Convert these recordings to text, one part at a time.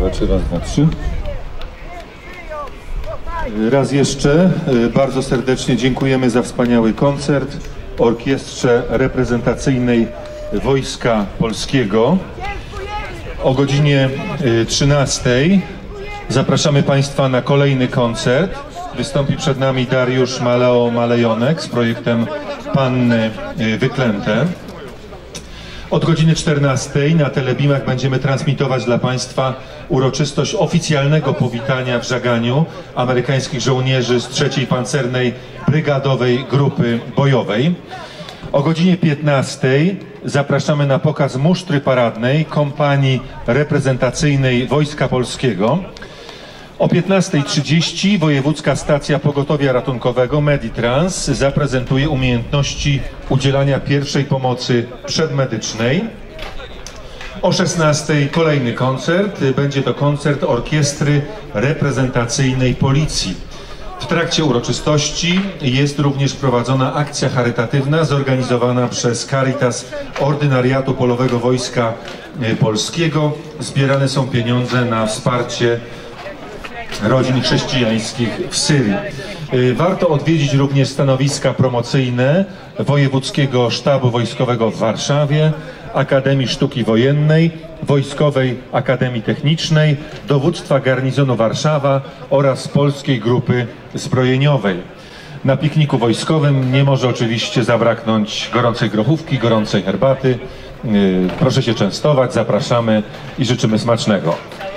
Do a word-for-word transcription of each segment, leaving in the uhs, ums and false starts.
dwa, trzy, raz, dwa, trzy. Raz jeszcze bardzo serdecznie dziękujemy za wspaniały koncert Orkiestrze Reprezentacyjnej Wojska Polskiego. O godzinie trzynastej zapraszamy Państwa na kolejny koncert. Wystąpi przed nami Dariusz Maleo-Malejonek z projektem Panny Wyklęte. Od godziny czternastej na Telebimach będziemy transmitować dla Państwa uroczystość oficjalnego powitania w Żaganiu amerykańskich żołnierzy z trzeciej Pancernej Brygadowej Grupy Bojowej. O godzinie piętnastej zapraszamy na pokaz musztry paradnej Kompanii Reprezentacyjnej Wojska Polskiego. O piętnastej trzydzieści Wojewódzka Stacja Pogotowia Ratunkowego Meditrans zaprezentuje umiejętności udzielania pierwszej pomocy przedmedycznej. O szesnastej kolejny koncert. Będzie to koncert Orkiestry Reprezentacyjnej Policji. W trakcie uroczystości jest również prowadzona akcja charytatywna zorganizowana przez Caritas Ordynariatu Polowego Wojska Polskiego. Zbierane są pieniądze na wsparcie rodzin chrześcijańskich w Syrii. Warto odwiedzić również stanowiska promocyjne Wojewódzkiego Sztabu Wojskowego w Warszawie, Akademii Sztuki Wojennej, Wojskowej Akademii Technicznej, Dowództwa Garnizonu Warszawa oraz Polskiej Grupy Zbrojeniowej. Na pikniku wojskowym nie może oczywiście zabraknąć gorącej grochówki, gorącej herbaty. Proszę się częstować, zapraszamy i życzymy smacznego.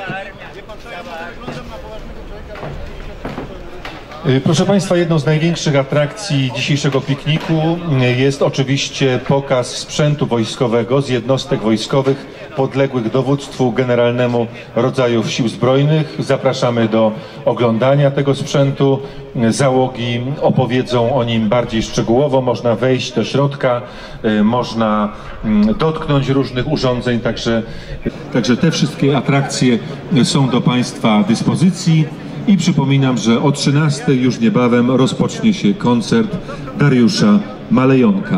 Proszę Państwa, jedną z największych atrakcji dzisiejszego pikniku jest oczywiście pokaz sprzętu wojskowego z jednostek wojskowych podległych dowództwu generalnemu rodzajów Sił Zbrojnych. Zapraszamy do oglądania tego sprzętu. Załogi opowiedzą o nim bardziej szczegółowo. Można wejść do środka, można dotknąć różnych urządzeń, także, także te wszystkie atrakcje są do Państwa dyspozycji. I przypominam, że o trzynastej już niebawem rozpocznie się koncert Dariusza Malejonka.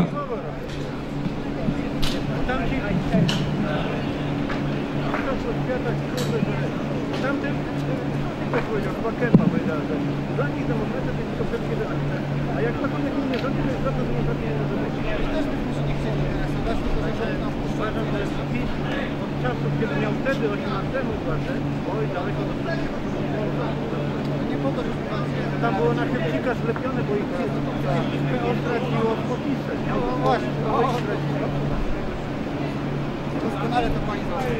Tam było na chybcika zlepione, bo ich nie straciło w popisę. No właśnie, to ich straciło. Doskonale to Pani zrobi.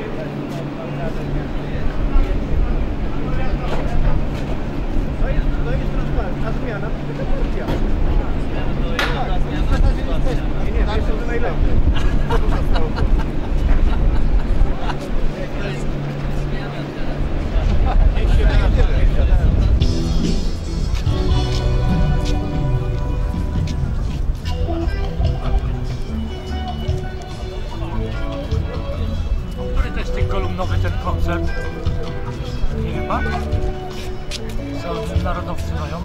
To jest, to jest transparent, a zmiana to jest porcja. Nie, nie, to jest najlepiej. Co tu zostało? Kolumnowy ten koncert. Nie wie Pan? Co narodowcy mają?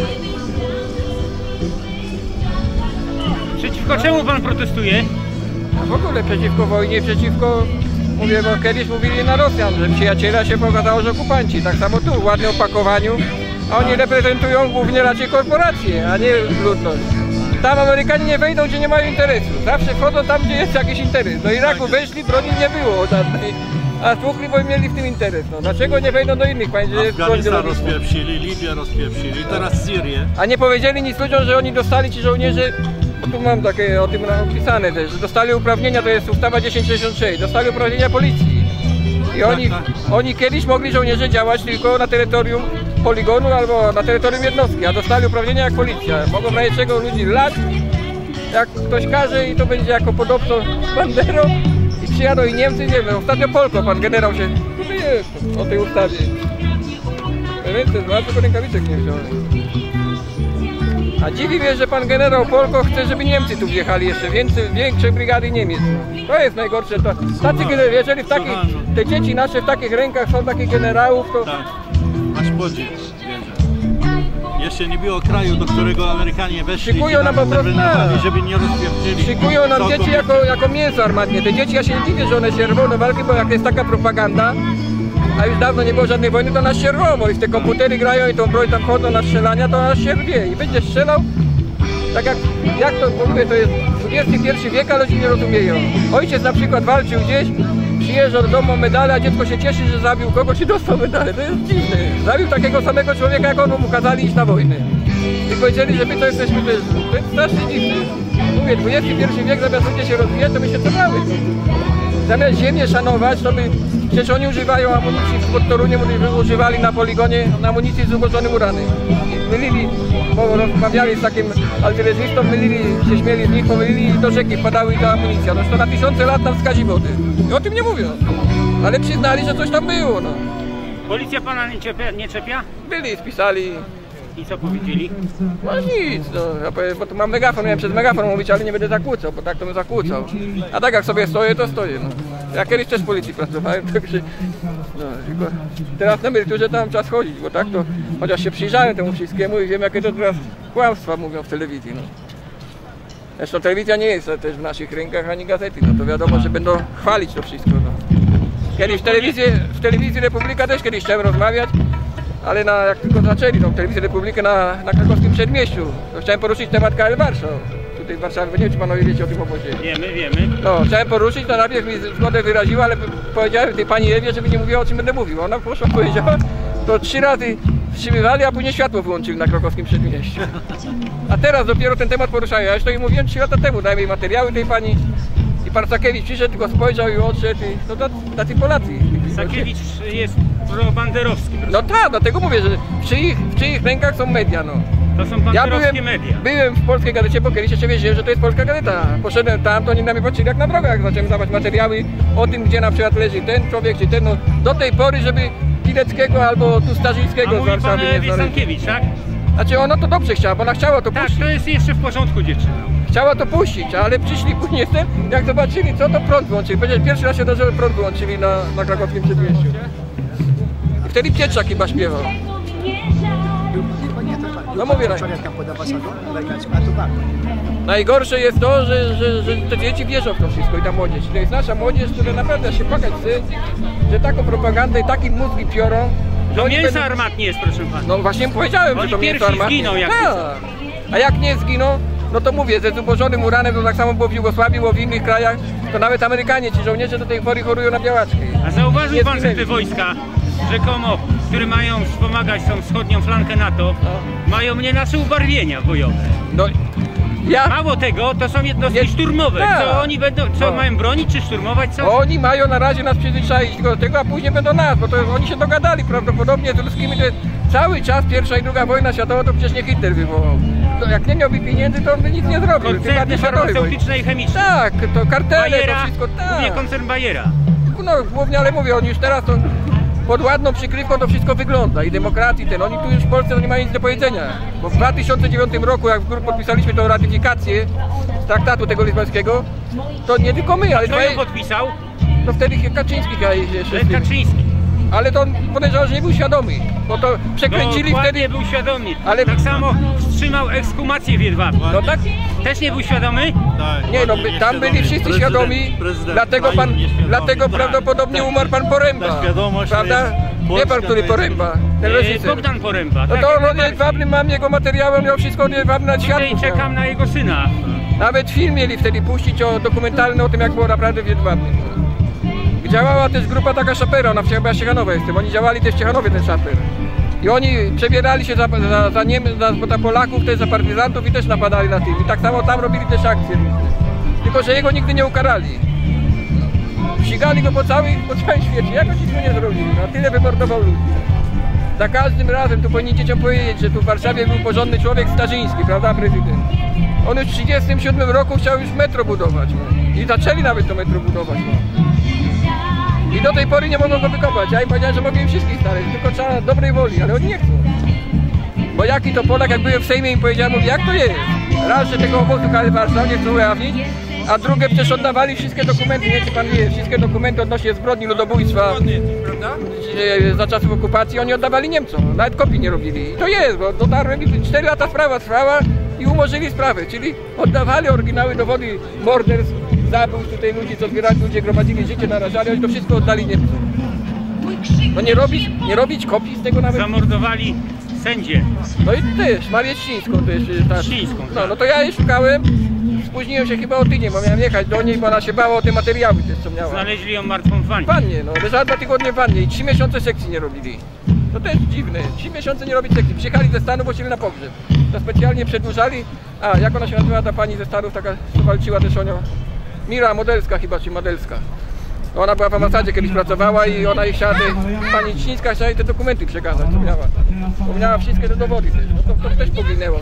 Przeciwko czemu Pan protestuje? W ogóle przeciwko wojnie, przeciwko, mówię, bo kiedyś mówili na Rosjan, że przyjaciela się pokazało, że okupanci. Tak samo tu, w ładnym opakowaniu, a oni reprezentują głównie raczej korporacje, a nie ludność. Tam Amerykanie nie wejdą, gdzie nie mają interesu. Zawsze wchodzą tam, gdzie jest jakiś interes. Do Iraku weszli, broni nie było żadnej. A słuchli, bo mieli w tym interes. No. Dlaczego nie wejdą do innych państw? Afganistan rozpieprzyli, Libię rozpieprzyli, teraz Syrię. A nie powiedzieli nic ludziom, że oni dostali, ci żołnierze, tu mam takie o tym napisane też, że dostali uprawnienia, to jest ustawa dziesięć sześćdziesiąt sześć, dostali uprawnienia policji. I oni, tak, tak. oni kiedyś mogli żołnierze działać tylko na terytorium poligonu albo na terytorium jednostki, a dostali uprawnienia jak policja. Mogą w razie czego ludzi lać, jak ktoś każe i to będzie jako podobno banderą. I przyjadą i Niemcy, nie wiem, ostatnio Polko, pan generał się wie o tej ustawie. Ręce zła, tylko rękawiczek nie wziął. A dziwi mnie, że pan generał Polko chce, żeby Niemcy tu wjechali jeszcze, więcej, większe brygady Niemiec. To jest najgorsze. To, tacy, jeżeli w takich, te dzieci nasze w takich rękach są takich generałów, to... Tak, aż podziw wierzę. Jeszcze nie było kraju, do którego Amerykanie weszli, szykują nam po prostu, żeby nie rozpieprzyli. Szykują nam dzieci jako, jako mięso armatnie. Te dzieci, ja się nie dziwię, że one się rwą do walki, bo jak jest taka propaganda, a już dawno nie było żadnej wojny, to nas się rło, bo i w te komputery grają i tą broń tam chodzą na strzelania, to nas się rwie i będzie strzelał. Tak jak, jak to w ogóle to jest dwudziesty pierwszy wiek, a ludzie nie rozumieją. Ojciec na przykład walczył gdzieś, przyjeżdża do domu medale, a dziecko się cieszy, że zabił kogoś i dostał medale. To jest dziwne. Zabił takiego samego człowieka, jak on mu kazali iść na wojnę. I powiedzieli, że my to jesteśmy też. To jest strasznie dziwne. Mówię, dwudziesty pierwszy wiek, zamiast ludzie się rozwijać, to by się cofały. Zamiast ziemię szanować, to by... Przecież oni używają amunicji w Toruniu, używali na poligonie amunicji z ubożonym uranem. Mylili, bo rozmawiali z takim artylerzystą, mylili, się śmieli z nich, pomylili i do rzeki wpadały i ta amunicja. No to na tysiące lat nam skazi wody. I o tym nie mówią. Ale przyznali, że coś tam było, no. Policja pana nie czepia? Nie czepia? Byli, spisali. I co powiedzieli? No nic, no. Ja powiem, bo tu mam megafon, miałem przez megafon mówić, ale nie będę zakłócał, bo tak to bym zakłócał. A tak jak sobie stoję, to stoję, no. Ja kiedyś też w policji pracowałem, także... No, tylko teraz na emeryturze tam czas chodzić, bo tak to... Chociaż się przyjrzałem temu wszystkiemu i wiem, jakie to teraz kłamstwa mówią w telewizji, no. Zresztą telewizja nie jest też w naszych rękach, ani gazety, no to wiadomo, że będą chwalić to wszystko, no. Kiedyś w telewizji, w telewizji Republika też kiedyś chciałem rozmawiać, ale na, jak tylko zaczęli tą telewizję Republikę na, na krakowskim przedmieściu, to chciałem poruszyć temat K L Warszaw. Tutaj w Warszawie, nie wiem, czy panowie wiecie o tym obozie. Wiemy, wiemy. No, chciałem poruszyć, to najpierw mi zgodę wyraziła, ale powiedziałem tej pani Ewie, żeby nie mówiła, o czym będę mówił. Ona poszła, powiedziała, to trzy razy wstrzymywali, a później światło wyłączyli na krakowskim przedmieściu. A teraz dopiero ten temat poruszają. Ja już to im mówiłem trzy lata temu, dałem jej materiały tej pani. I pan Sakiewicz przyszedł, tylko spojrzał i odszedł. I, no to tacy Polacy. Sakiewicz jest pro-banderowski. No tak, dlatego mówię, że w czyich, w czyich rękach są media, no. To są banderowskie ja byłem, media. byłem w Polskiej Gazecie, bo kiedyś jeszcze wiedziałem, że to jest Polska Gazeta. Poszedłem tam, to oni na mnie patrzyli jak na drogach. Zacząłem dawać materiały o tym, gdzie na przykład leży ten człowiek, czy ten, no. Do tej pory, żeby Pileckiego albo tu Starzyńskiego z Warszawy nie znaleźć. Stankiewicz, tak? Znaczy ona to dobrze chciała, bo ona chciała to tak, puścić. Tak, to jest jeszcze w porządku dziewczyna. Chciała to puścić, ale przyszli później z tym, jak zobaczyli co, to prąd wyłączyli. Powiedzieli, pierwszy raz się to, że prąd wyłączyli na, na krakowskim przedmieściu. I wtedy Pietrzak chyba śpiewał. No mówię, najgorsze jest to, że, że, że te dzieci wierzą w to wszystko i ta młodzież. To jest nasza młodzież, która naprawdę się płakać chce, że taką propagandę i takie mózgi piorą. To mięso będą... armatnie jest, proszę pana. No właśnie powiedziałem, oni że to mięso armatnie. Zginą, jak tak. A jak nie zginą, no to mówię, ze zubożonym uranem, to tak samo było w Jugosławii, było w innych krajach, to nawet Amerykanie, ci żołnierze do tej pory chorują na białaczki. A zauważył nie pan, że te wojska, rzekomo, które mają wspomagać tą wschodnią flankę NATO, no. mają nie nasze ubarwienia bojowe. No, ja... Mało tego, to są jednostki nie... szturmowe. Ta. Co oni będą, co no. mają bronić, czy szturmować? Co? Oni mają na razie nas przyzwyczaić do tego, a później będą nas, bo to oni się dogadali prawdopodobnie z ruskimi, to jest cały czas pierwsza i druga wojna światowa, to przecież nie Hitler wywołał. To jak nie miałby pieniędzy, to on by nic nie zrobił. Koncerny farmaceutyczne i chemiczne. Tak, to kartele, Bayera, to wszystko, tak. Głównie koncern Bayera. No głównie, ale mówię, oni już teraz to pod ładną przykrywką to wszystko wygląda i demokracji ten, oni tu już w Polsce nie mają nic do powiedzenia. Bo w dwa tysiące dziewiątym roku, jak podpisaliśmy tą ratyfikację z traktatu tego lizbońskiego, to nie tylko my, ale... Kto ją podpisał? To wtedy Kaczyński jeszcze. Lech Kaczyński. Ale to on podejrzewał, że nie był świadomy, bo to przekręcili no, wtedy... nie był świadomy, ale tak samo wstrzymał ekshumację w Jedwabie. No tak? Też nie był świadomy? Tak, nie no, by, tam byli wszyscy prezydent, świadomi, prezydent, dlatego, pan, dlatego tak, prawdopodobnie tak, umarł pan Poręba, prawda? Wie pan, który Poręba? Ten e, Bogdan Poręba. No tak, to on Jedwabny, mam jego materiały, miał wszystko Jedwabny na światło. I czekam na jego syna. Nawet film mieli wtedy puścić o dokumentalny o tym, jak było naprawdę w Jedwabnym. Działała też grupa taka szapera, ona w Ciechanowie jest tym, oni działali też w Ciechanowie ten szaper. I oni przebierali się za, za, za Niemcy, za, za Polaków, też za partyzantów i też napadali na tym. I tak samo tam robili też akcje. Tylko, że jego nigdy nie ukarali. Ścigali go po, całej, po całym świecie, jakoś nic nie zrobili, na tyle wymordował ludzi. Za każdym razem, tu powinni dzieciom powiedzieć, że tu w Warszawie był porządny człowiek Starzyński, prawda, prezydent. On już w trzydziestym siódmym roku chciał już metro budować. I zaczęli nawet to metro budować. I do tej pory nie mogą go wykopać. Ja im powiedziałem, że mogę im wszystkich znaleźć, tylko trzeba dobrej woli, ale oni nie chcą. Bo jaki to Polak, jak byłem w Sejmie im powiedziałem, mówię, jak to jest? Raz, że tego obozu K L Warszaw nie chcą ujawnić, a drugie przecież oddawali wszystkie dokumenty, nie wiem, czy pan wie, wszystkie dokumenty odnośnie zbrodni ludobójstwa, prawda? Za czasów okupacji, oni oddawali Niemcom, nawet kopii nie robili. I to jest, bo dotarłem i cztery lata sprawa trwała i umorzyli sprawę, czyli oddawali oryginały dowody morderstw, zabójstw tutaj ludzi, co zbierali ludzie, gromadzili życie, narażali, oni to wszystko oddali Niemcom. No nie robić, nie robić kopii z tego nawet. Zamordowali sędzię. No i też, Marię Ścińską też. Tak. Ścińską, No, tak. no to ja jej szukałem, spóźniłem się chyba o tydzień, bo miałem jechać do niej, bo ona się bała o te materiały też, co miała. Znaleźli ją martwą w wannie. W wannie, no, leżała dwa tygodnie w wannie i trzy miesiące sekcji nie robili. To też dziwne, trzy miesiące nie robić sekcji. Przyjechali ze Stanów, bo chcieli na pogrzeb. To specjalnie przedłużali, a jak ona się nazywa, ta pani ze Stanów, taka, co walczyła też o nią? Mira Modelska chyba, czy Modelska. Ona była w ambasadzie, kiedyś pracowała i ona jej chciała, te, pani Cińska chciała jej te dokumenty przekazać, co miała. Bo miała wszystkie te dowody też, no to, to też poginęło.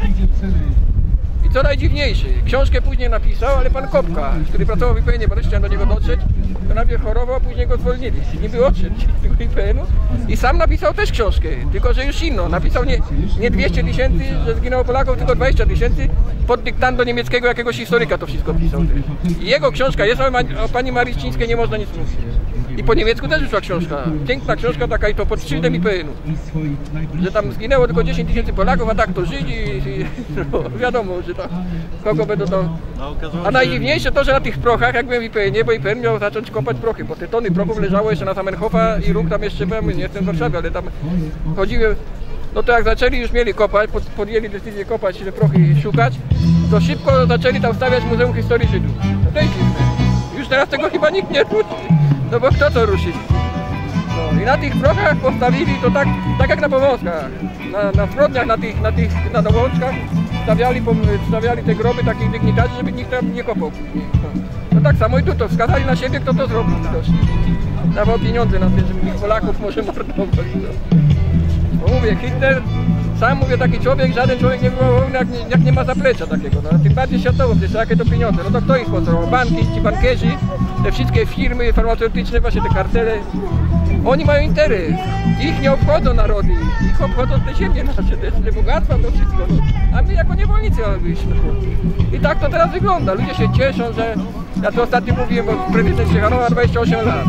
I co najdziwniejsze, książkę później napisał, ale pan Kopka, który pracował w I P N-ie, bo też chciałem do niego dotrzeć, to najpierw chorował, a później go zwolnili. Niby odszedł z tego I P N-u i sam napisał też książkę, tylko że już inną. Napisał nie, nie dwieście tysięcy, że zginęło Polaków, tylko dwadzieścia tysięcy. Pod dyktando niemieckiego jakiegoś historyka to wszystko pisał. I jego książka jest, o pani Marii Ścińskiej nie można nic mówić. I po niemiecku też wyszła książka, piękna książka taka i to pod szyldem I P N-u. Że tam zginęło tylko dziesięć tysięcy Polaków, a tak to Żydzi i no, wiadomo, że to kogo będą to... A najdziwniejsze to, że na tych prochach, jak byłem w I P N-ie, bo I P N miał zacząć kopać prochy, bo te tony prochów leżało jeszcze na Zamenhofa i Ruch tam jeszcze byłem, nie jestem w Warszawie, ale tam chodziłem. No to jak zaczęli już mieli kopać, pod, podjęli decyzję kopać, te prochy szukać, to szybko zaczęli tam stawiać Muzeum Historii Żydów. No tej firmy. Już teraz tego chyba nikt nie ruszy. No bo kto to ruszyli? No i na tych prochach postawili to tak, tak jak na Powązkach. Na, na zbrodniach, na tych, na tych na Dołączkach stawiali, stawiali te groby takich dygnitarzy, żeby nikt tam nie kopał później. No. No tak samo i tu to wskazali na siebie, kto to zrobił. Dawał pieniądze na to, żeby ich Polaków może mordować. No mówię, Hitler, sam mówię, taki człowiek, żaden człowiek nie wywołał wojny, jak, jak nie ma zaplecza takiego. No, tym bardziej światowo, przecież jakie to pieniądze. No to kto ich sponsorował? Banki, ci bankierzy, te wszystkie firmy farmaceutyczne, właśnie te kartele. Oni mają interes. Ich nie obchodzą narody, ich obchodzą te ziemie nasze, te, te bogactwa, to wszystko. No. A my jako niewolnicy mamy być. No. I tak to teraz wygląda. Ludzie się cieszą, że... Ja to ostatnio mówiłem, bo prezydent Ciechanow ma dwadzieścia osiem lat.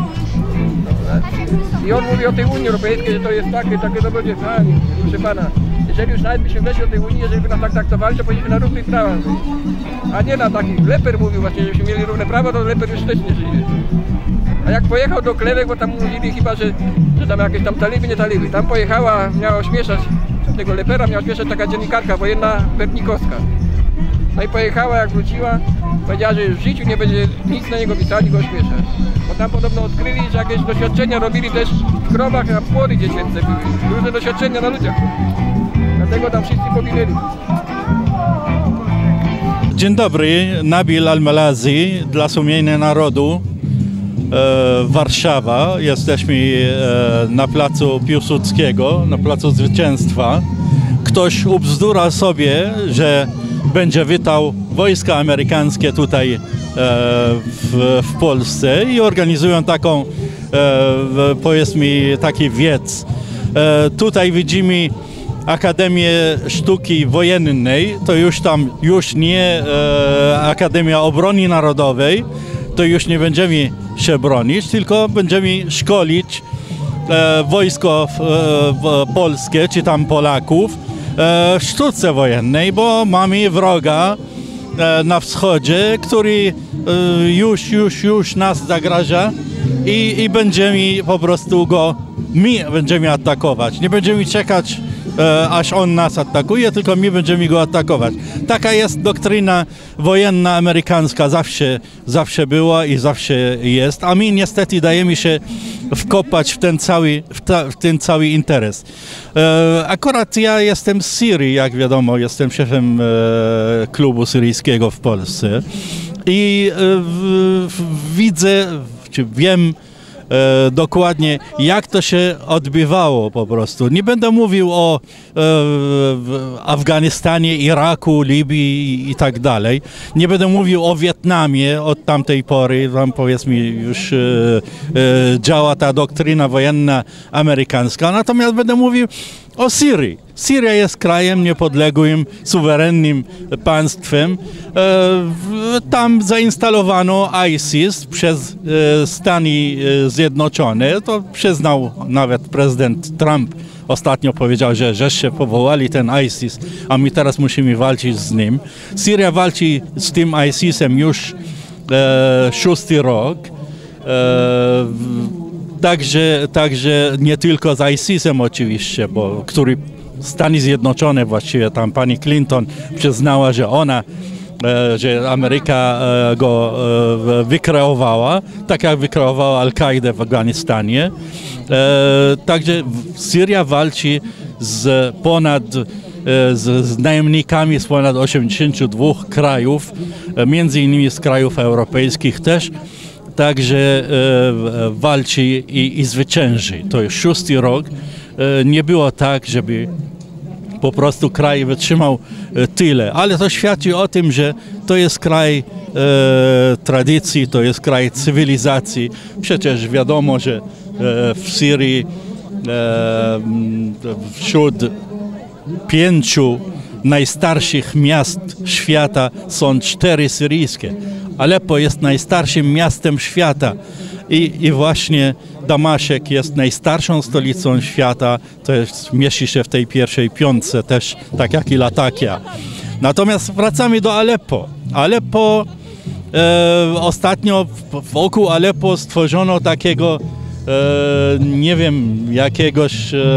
I on mówi o tej Unii Europejskiej, że to jest takie, takie dobrodziejstwanie. Proszę pana, jeżeli już nawet byśmy weszli do tej Unii, jeżeli by nas tak traktowali, to powinniśmy na równych prawach być. A nie na takich. Leper mówił właśnie, że żebyśmy mieli równe prawo, to Leper już też nie żyje. A jak pojechał do Klewek, bo tam mówili chyba, że, że tam jakieś tam taliby, nie taliby. Tam pojechała, miała ośmieszać tego Lepera, miała ośmieszać taka dziennikarka wojenna Pernikowska. No i pojechała, jak wróciła, powiedziała, że już w życiu nie będzie nic na niego pisali, go ośmieszać. Bo tam podobno odkryli, że jakieś doświadczenia robili też w grobach, a płory dziecięce były. Różne doświadczenia na ludziach. Dlatego tam wszyscy poginęli. Dzień dobry, Nabil Al-Malazi dla Sumienia Narodu, e, Warszawa. Jesteśmy e, na placu Piłsudskiego, na placu Zwycięstwa. Ktoś ubzdura sobie, że będzie witał wojska amerykańskie tutaj e, w, w Polsce i organizują taką, e, powiedzmy, taki wiec. E, tutaj widzimy Akademię Sztuki Wojennej, to już tam już nie e, Akademia Obrony Narodowej, to już nie będziemy się bronić, tylko będziemy szkolić e, wojsko e, w, polskie, czy tam Polaków, w sztuce wojennej, bo mamy wroga na wschodzie, który już, już, już nas zagraża i, i będziemy po prostu go, my będziemy atakować. Nie będziemy czekać, aż on nas atakuje, tylko my będziemy go atakować. Taka jest doktryna wojenna amerykańska, zawsze, zawsze była i zawsze jest, a my niestety dajemy się wkopać w ten cały, w ta, w ten cały interes. E, akurat ja jestem z Syrii, jak wiadomo, jestem szefem e, klubu syryjskiego w Polsce i e, w, w, widzę, czy wiem e, dokładnie, jak to się odbywało po prostu. Nie będę mówił o e, Afganistanie, Iraku, Libii i, i tak dalej. Nie będę mówił o Wietnamie od tamtej pory, tam powiedzmy już e, e, działa ta doktryna wojenna amerykańska. Natomiast będę mówił o Syrii. Syria jest krajem niepodległym, suwerennym państwem. E, tam zainstalowano ISIS przez e, Stany Zjednoczone. To przyznał nawet prezydent Trump. Ostatnio powiedział, że żeście powołali ten ISIS, a my teraz musimy walczyć z nim. Syria walczy z tym ISISem już e, szósty rok. E, także, także nie tylko z ISIS-em oczywiście, bo który Stany Zjednoczone właściwie, tam pani Clinton przyznała, że ona, że Ameryka go wykreowała, tak jak wykreowała Al-Kaidę w Afganistanie. Także Syria walczy z ponad z, z najemnikami z ponad osiemdziesięciu dwóch krajów, między innymi z krajów europejskich też. Także e, walczy i, i zwycięży. To jest szósty rok. E, nie było tak, żeby po prostu kraj wytrzymał e, tyle. Ale to świadczy o tym, że to jest kraj e, tradycji, to jest kraj cywilizacji. Przecież wiadomo, że e, w Syrii e, wśród pięciu najstarszych miast świata są cztery syryjskie. Aleppo jest najstarszym miastem świata i, i właśnie Damaszek jest najstarszą stolicą świata, to jest, mieści się w tej pierwszej piątce też, tak jak i Latakia. Natomiast wracamy do Aleppo. Aleppo, e, ostatnio wokół Aleppo stworzono takiego, e, nie wiem, jakiegoś e,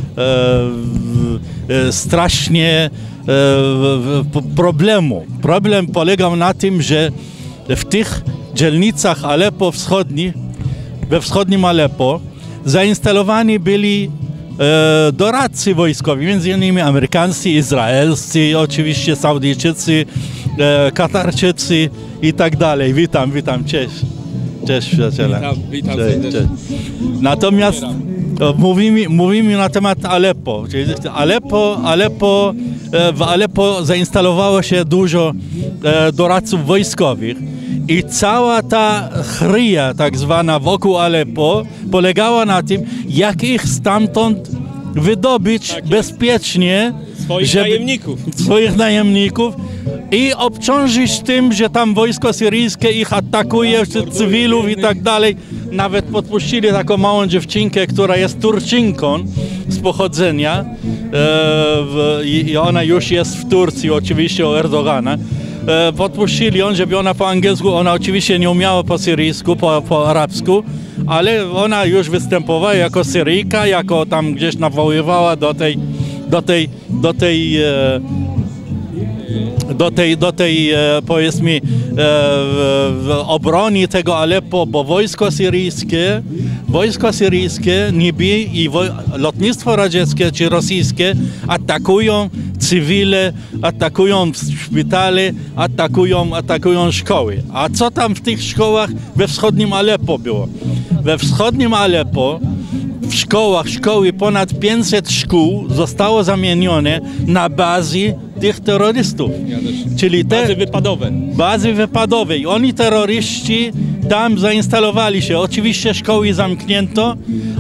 e, strasznie e, problemu. Problem polegał na tym, że w tych dzielnicach Aleppo wschodnich, we wschodnim Aleppo zainstalowani byli e, doradcy wojskowi, między innymi amerykańscy, izraelscy, oczywiście Saudyjczycy, e, Katarczycy i tak dalej. Witam, witam, cześć. Cześć przyjaciele. Witam, witam cześć, cześć. Natomiast mówimy, mówimy na temat Aleppo. Aleppo, Aleppo, w Aleppo zainstalowało się dużo doradców wojskowych i cała ta chryja tak zwana wokół Aleppo polegała na tym, jak ich stamtąd wydobyć tak bezpiecznie swoich żeby, najemników. swoich najemników i obciążyć tym, że tam wojsko syryjskie ich atakuje, cywilów i tak dalej. Nawet podpuścili taką małą dziewczynkę, która jest Turczynką z pochodzenia e, w, i ona już jest w Turcji, oczywiście u Erdogana. E, podpuścili ją, żeby ona po angielsku, ona oczywiście nie umiała po syryjsku, po, po arabsku, ale ona już występowała jako Syryjka, jako tam gdzieś nawoływała do tej, do tej, do tej e, do tej, do tej powiedzmy e, obrony tego Aleppo, bo wojsko syryjskie, wojsko syryjskie niby i woj, lotnictwo radzieckie czy rosyjskie atakują cywile, atakują szpitale, atakują, atakują szkoły. A co tam w tych szkołach we wschodnim Aleppo było? We wschodnim Aleppo w szkołach, szkoły, ponad pięćset szkół zostało zamienione na bazy tych terrorystów. Czyli te bazy wypadowe. Bazy wypadowe. I oni, terroryści, tam zainstalowali się. Oczywiście szkoły zamknięto,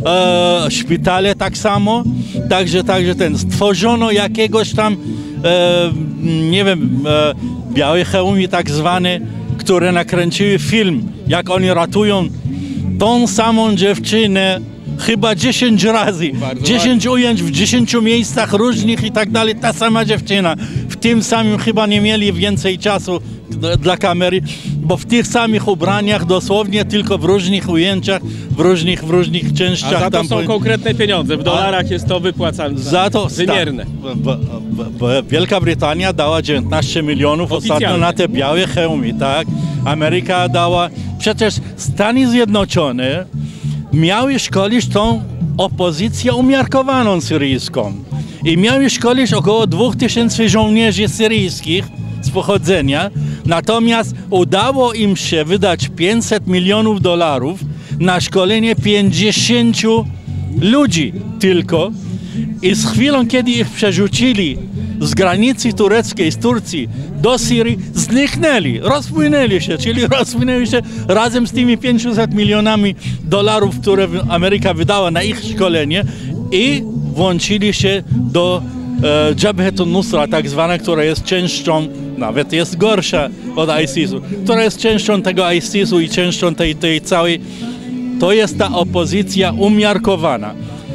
e, szpitale tak samo. Także, także ten, stworzono jakiegoś tam, e, nie wiem, e, białe hełmy tak zwane, które nakręciły film, jak oni ratują tą samą dziewczynę chyba dziesięć razy, Bardzo dziesięć ładnie. ujęć w dziesięciu miejscach różnych i tak dalej, ta sama dziewczyna. W tym samym chyba nie mieli więcej czasu dla kamery, bo w tych samych ubraniach dosłownie, tylko w różnych ujęciach, w różnych, w różnych częściach. A za to tam są po... konkretne pieniądze, w dolarach jest to wypłacane. Za to wymierne. Sta, b, b, b, Wielka Brytania dała dziewiętnaście milionów Oficjalnie. ostatnio na te białe hełmy, tak? Ameryka dała, przecież Stany Zjednoczone miały szkolić tą opozycję umiarkowaną syryjską i miały szkolić około dwóch tysięcy żołnierzy syryjskich z pochodzenia, natomiast udało im się wydać pięćset milionów dolarów na szkolenie pięćdziesięciu ludzi tylko i z chwilą, kiedy ich przerzucili z granicy tureckiej, z Turcji do Syrii, zniknęli, rozpłynęli się, czyli rozpłynęli się razem z tymi pięciuset milionami dolarów, które Ameryka wydała na ich szkolenie i włączyli się do e, Jabhatun Nusra, tak zwana, która jest częścią, nawet jest gorsza od ISIS-u, która jest częścią tego ISIS-u i częścią tej, tej całej, to jest ta opozycja umiarkowana.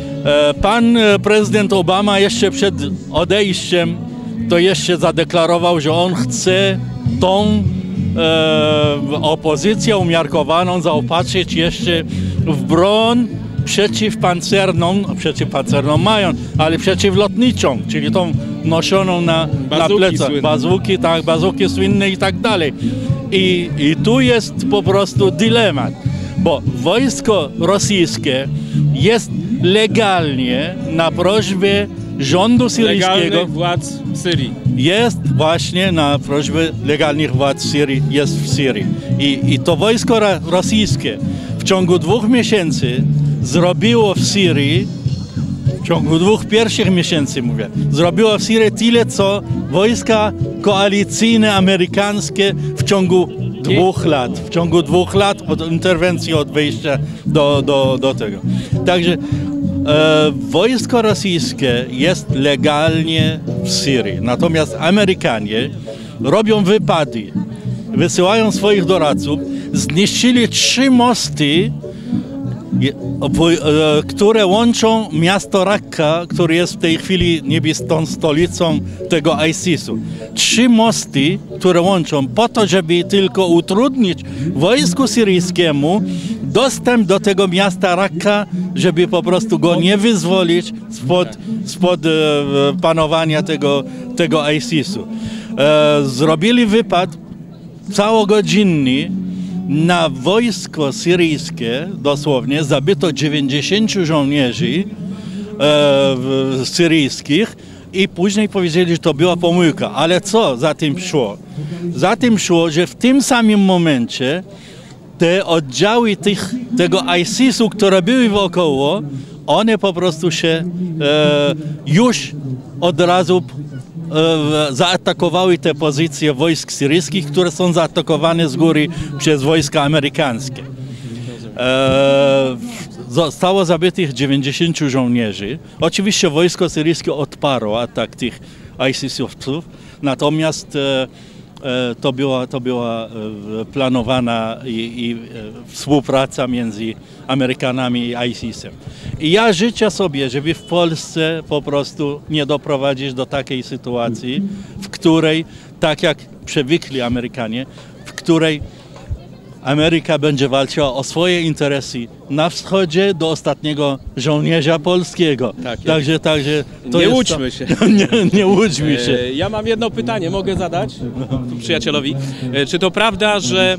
Pan prezydent Obama jeszcze przed odejściem to jeszcze zadeklarował, że on chce tą e, opozycję umiarkowaną zaopatrzyć jeszcze w broń przeciwpancerną, przeciwpancerną mają, ale przeciwlotniczą, czyli tą noszoną na, na plecach. Bazuki, tak, bazuki słynne i tak dalej. I, I tu jest po prostu dylemat, bo wojsko rosyjskie jest legalnie na prośbę rządu syryjskiego. Legalnych władz Syrii. Jest właśnie na prośbę legalnych władz Syrii, jest w Syrii. I, i to wojsko rosyjskie w ciągu dwóch miesięcy zrobiło w Syrii, w ciągu dwóch pierwszych miesięcy mówię, zrobiło w Syrii tyle, co wojska koalicyjne amerykańskie w ciągu dwóch lat. W ciągu dwóch lat od interwencji, od wejścia do, do, do tego. Także e, wojsko rosyjskie jest legalnie w Syrii. Natomiast Amerykanie robią wypady, wysyłają swoich doradców, zniszczyli trzy mosty, które łączą miasto Rakka, które jest w tej chwili niebieską stolicą tego ISIS-u. Trzy mosty, które łączą po to, żeby tylko utrudnić wojsku syryjskiemu dostęp do tego miasta Rakka, żeby po prostu go nie wyzwolić spod, spod e, panowania tego, tego ISIS-u. E, zrobili wypad całogodzinny na wojsko syryjskie, dosłownie, zabito dziewięćdziesięciu żołnierzy e, syryjskich i później powiedzieli, że to była pomyłka. Ale co za tym szło? Za tym szło, że w tym samym momencie te oddziały tych, tego ISIS-u, które były wokoło, one po prostu się e, już od razu e, zaatakowały te pozycje wojsk syryjskich, które są zaatakowane z góry przez wojska amerykańskie. E, zostało zabitych dziewięćdziesięciu żołnierzy. Oczywiście wojsko syryjskie odparło atak tych ISIS-owców, natomiast e, To była, to była planowana i, i współpraca między Amerykanami i ISIS-em. I ja życzę sobie, żeby w Polsce po prostu nie doprowadzić do takiej sytuacji, w której, tak jak przywykli Amerykanie, w której Ameryka będzie walczyła o swoje interesy na wschodzie do ostatniego żołnierza polskiego. Tak, także, także to nie jest łudźmy to, się. nie, nie łudźmy się. E, ja mam jedno pytanie, mogę zadać przyjacielowi. E, czy to prawda, że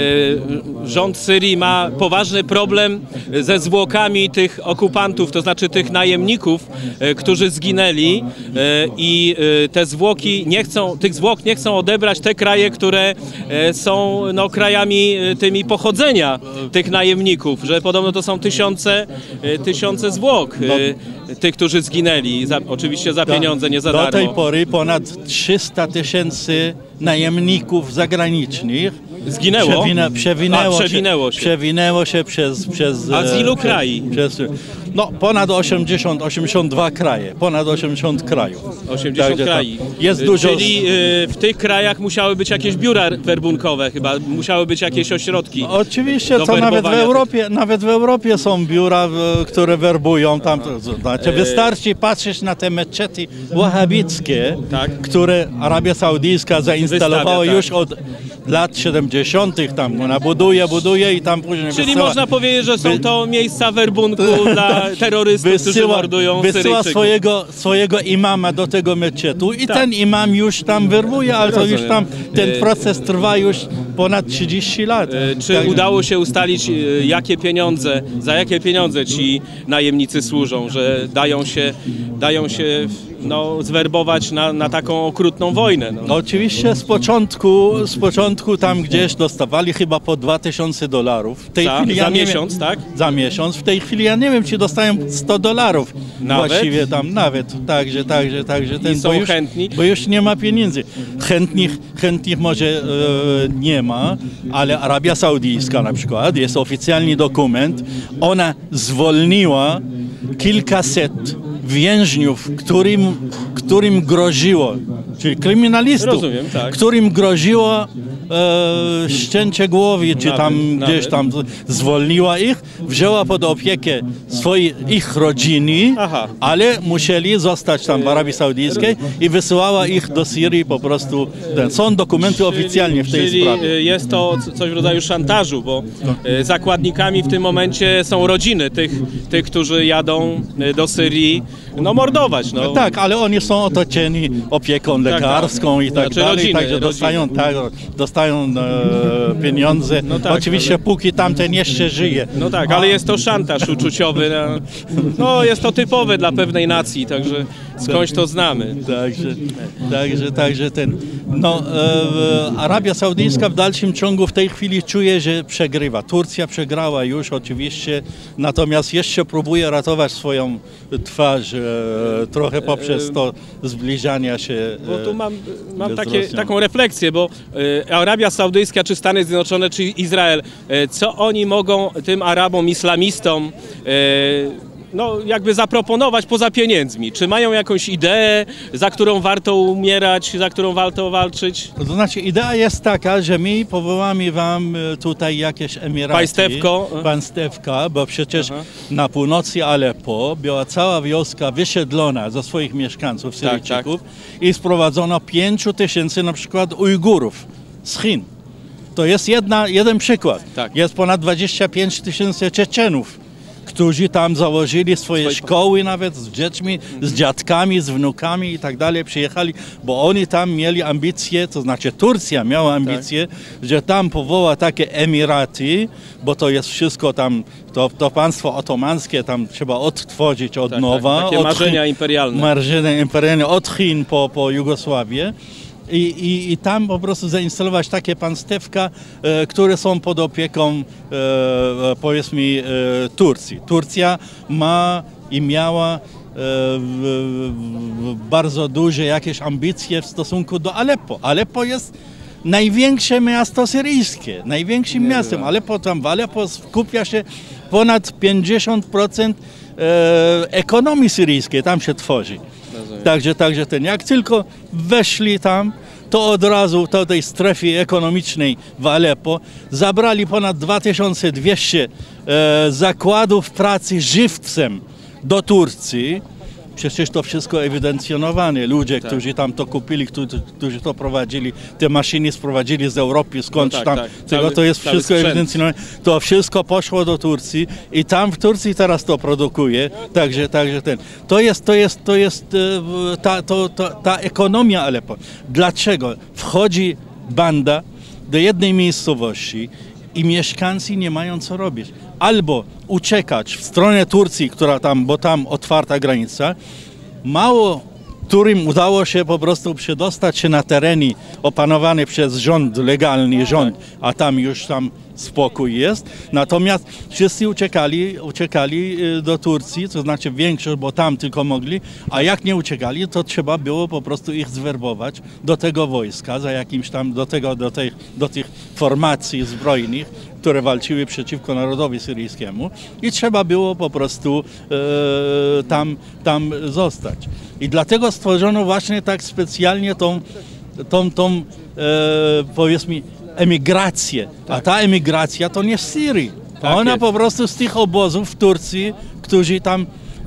e, rząd Syrii ma poważny problem ze zwłokami tych okupantów, to znaczy tych najemników, e, którzy zginęli e, i e, te zwłoki nie chcą, tych zwłok nie chcą odebrać te kraje, które e, są no, krajami tymi pochodzenia tych najemników, że podobno to są tysiące, tysiące zwłok no, tych, którzy zginęli, za, oczywiście za pieniądze, nie za darmo. Do tej pory ponad trzysta tysięcy najemników zagranicznych zginęło? Przewina, przewinęło, A, przewinęło się, się. Przewinęło się przez... przez A z ilu przez, krajów? Przez, no ponad osiemdziesiąt, osiemdziesiąt dwa kraje, ponad osiemdziesiąt krajów. osiemdziesiąt Także krajów. Jest dużo... Czyli y, w tych krajach musiały być jakieś biura werbunkowe chyba, musiały być jakieś ośrodki. Oczywiście, co nawet w Europie, nawet w Europie są biura, które werbują tam, to znaczy wystarczy patrzeć na te meczety wahhabickie, tak, które Arabia Saudyjska zainstalowała Wystawia, już tak. od lat siedemdziesiątych tam ona buduje, buduje i tam później Czyli wysyła, można powiedzieć, że są by, to miejsca werbunku dla terrorystów, wysyła, którzy mordują wysyła swojego, swojego imama do tego meczetu i tak. ten imam już tam werbuje, ale to już tam ten proces trwa już ponad trzydzieści lat. Czy tak. udało się ustalić, jakie pieniądze, za jakie pieniądze ci najemnicy służą, że dają się, dają się no, zwerbować na, na taką okrutną wojnę? No. Oczywiście z początku, z początku tam gdzieś dostawali chyba po dwa tysiące dolarów. W tej za chwili za ja miesiąc, wiem, tak? Za miesiąc. W tej chwili ja nie wiem, czy dostają sto dolarów. Nawet? Właściwie tam nawet. Także, także, także ten, I są bo już, chętni? Bo już nie ma pieniędzy. Chętnych, chętnych może e, nie ma, ale Arabia Saudyjska na przykład, jest oficjalny dokument, ona zwolniła kilkaset więźniów, którym, którym groziło, czyli kryminalistów, Rozumiem, tak. którym groziło e, ścięcie głowy, czy tam Nawet, gdzieś tam zwolniła ich, wzięła pod opiekę swojej, ich rodziny, Aha. ale musieli zostać tam w Arabii Saudyjskiej i wysyłała ich do Syrii po prostu. Są dokumenty oficjalnie w tej czyli sprawie. jest to coś w rodzaju szantażu, bo e, zakładnikami w tym momencie są rodziny tych, tych którzy jadą e, do Syrii no, mordować. No. Tak, ale oni są otoczeni opieką lekarską tak. i tak Znaczy dalej, rodziny, także rodziny. dostają, tak, dostają e, pieniądze. No tak, Oczywiście ale... póki tamten jeszcze żyje. No tak, ale jest to szantaż uczuciowy. No, jest to typowe dla pewnej nacji, także skądś to znamy. Także, także, także ten. No, e, Arabia Saudyjska w dalszym ciągu w tej chwili czuje, że przegrywa. Turcja przegrała już oczywiście, natomiast jeszcze próbuje ratować swoją twarz e, trochę poprzez to zbliżania się. E, Bo tu mam, mam z takie, Rosją. taką refleksję, bo e, Arabia Saudyjska, czy Stany Zjednoczone, czy Izrael, e, co oni mogą tym Arabom, islamistom e, no, jakby zaproponować poza pieniędzmi? Czy mają jakąś ideę, za którą warto umierać, za którą warto walczyć? To znaczy idea jest taka, że my powołamy wam e, tutaj jakieś emiraty. Państewko. Państewka, bo przecież Aha. na północy Aleppo była cała wioska wysiedlona ze swoich mieszkańców, Syryjczyków i sprowadzono pięciu tysięcy na przykład Ujgurów z Chin. To jest jedna, jeden przykład. Tak. Jest ponad dwadzieścia pięć tysięcy Czeczenów, którzy tam założyli swoje Swoje... szkoły nawet z dziećmi, z dziadkami, z wnukami i tak dalej, przyjechali, bo oni tam mieli ambicje, to znaczy Turcja miała ambicje, tak. że tam powoła takie emiraty, bo to jest wszystko tam, to, to państwo otomańskie tam trzeba odtworzyć od tak, nowa. Tak, takie od marzenia Chin, imperialne. Marzenia imperialne od Chin po, po Jugosławię. I, i, I tam po prostu zainstalować takie państewka, e, które są pod opieką e, powiedzmy e, Turcji. Turcja ma i miała e, w, w, bardzo duże jakieś ambicje w stosunku do Aleppo. Aleppo jest największe miasto syryjskie, największym miastem. Aleppo, tam w Aleppo skupia się ponad pięćdziesiąt procent e, ekonomii syryjskiej, tam się tworzy. Także, także ten, jak tylko weszli tam, to od razu do tej strefy ekonomicznej w Aleppo zabrali ponad dwa tysiące dwieście e, zakładów pracy żywcem do Turcji. Przecież to wszystko ewidencjonowane. Ludzie, tak. którzy tam to kupili, którzy, którzy to prowadzili, te maszyny sprowadzili z Europy, skądś no tak, tam. Tak. Tego cały, to jest wszystko ewidencjonowane. To wszystko poszło do Turcji i tam w Turcji teraz to produkuje. Także, także ten. To jest, to jest, to jest ta, to, to, ta ekonomia Aleppo. Dlaczego? Wchodzi banda do jednej miejscowości i mieszkańcy nie mają co robić. Albo uciekać w stronę Turcji, która tam, bo tam otwarta granica, mało którym udało się po prostu przedostać się na tereny opanowane przez rząd, legalny rząd, a tam już tam spokój jest. Natomiast wszyscy uciekali, uciekali do Turcji, to znaczy większość, bo tam tylko mogli, a jak nie uciekali, to trzeba było po prostu ich zwerbować do tego wojska, za jakimś tam, do, tego, do, tej, do tych formacji zbrojnych, które walczyły przeciwko narodowi syryjskiemu i trzeba było po prostu e, tam, tam zostać. I dlatego stworzono właśnie tak specjalnie tą, tą, tą e, powiedzmy, emigrację. A ta emigracja to nie z Syrii. Tak Ona jest. po prostu z tych obozów w Turcji, którzy tam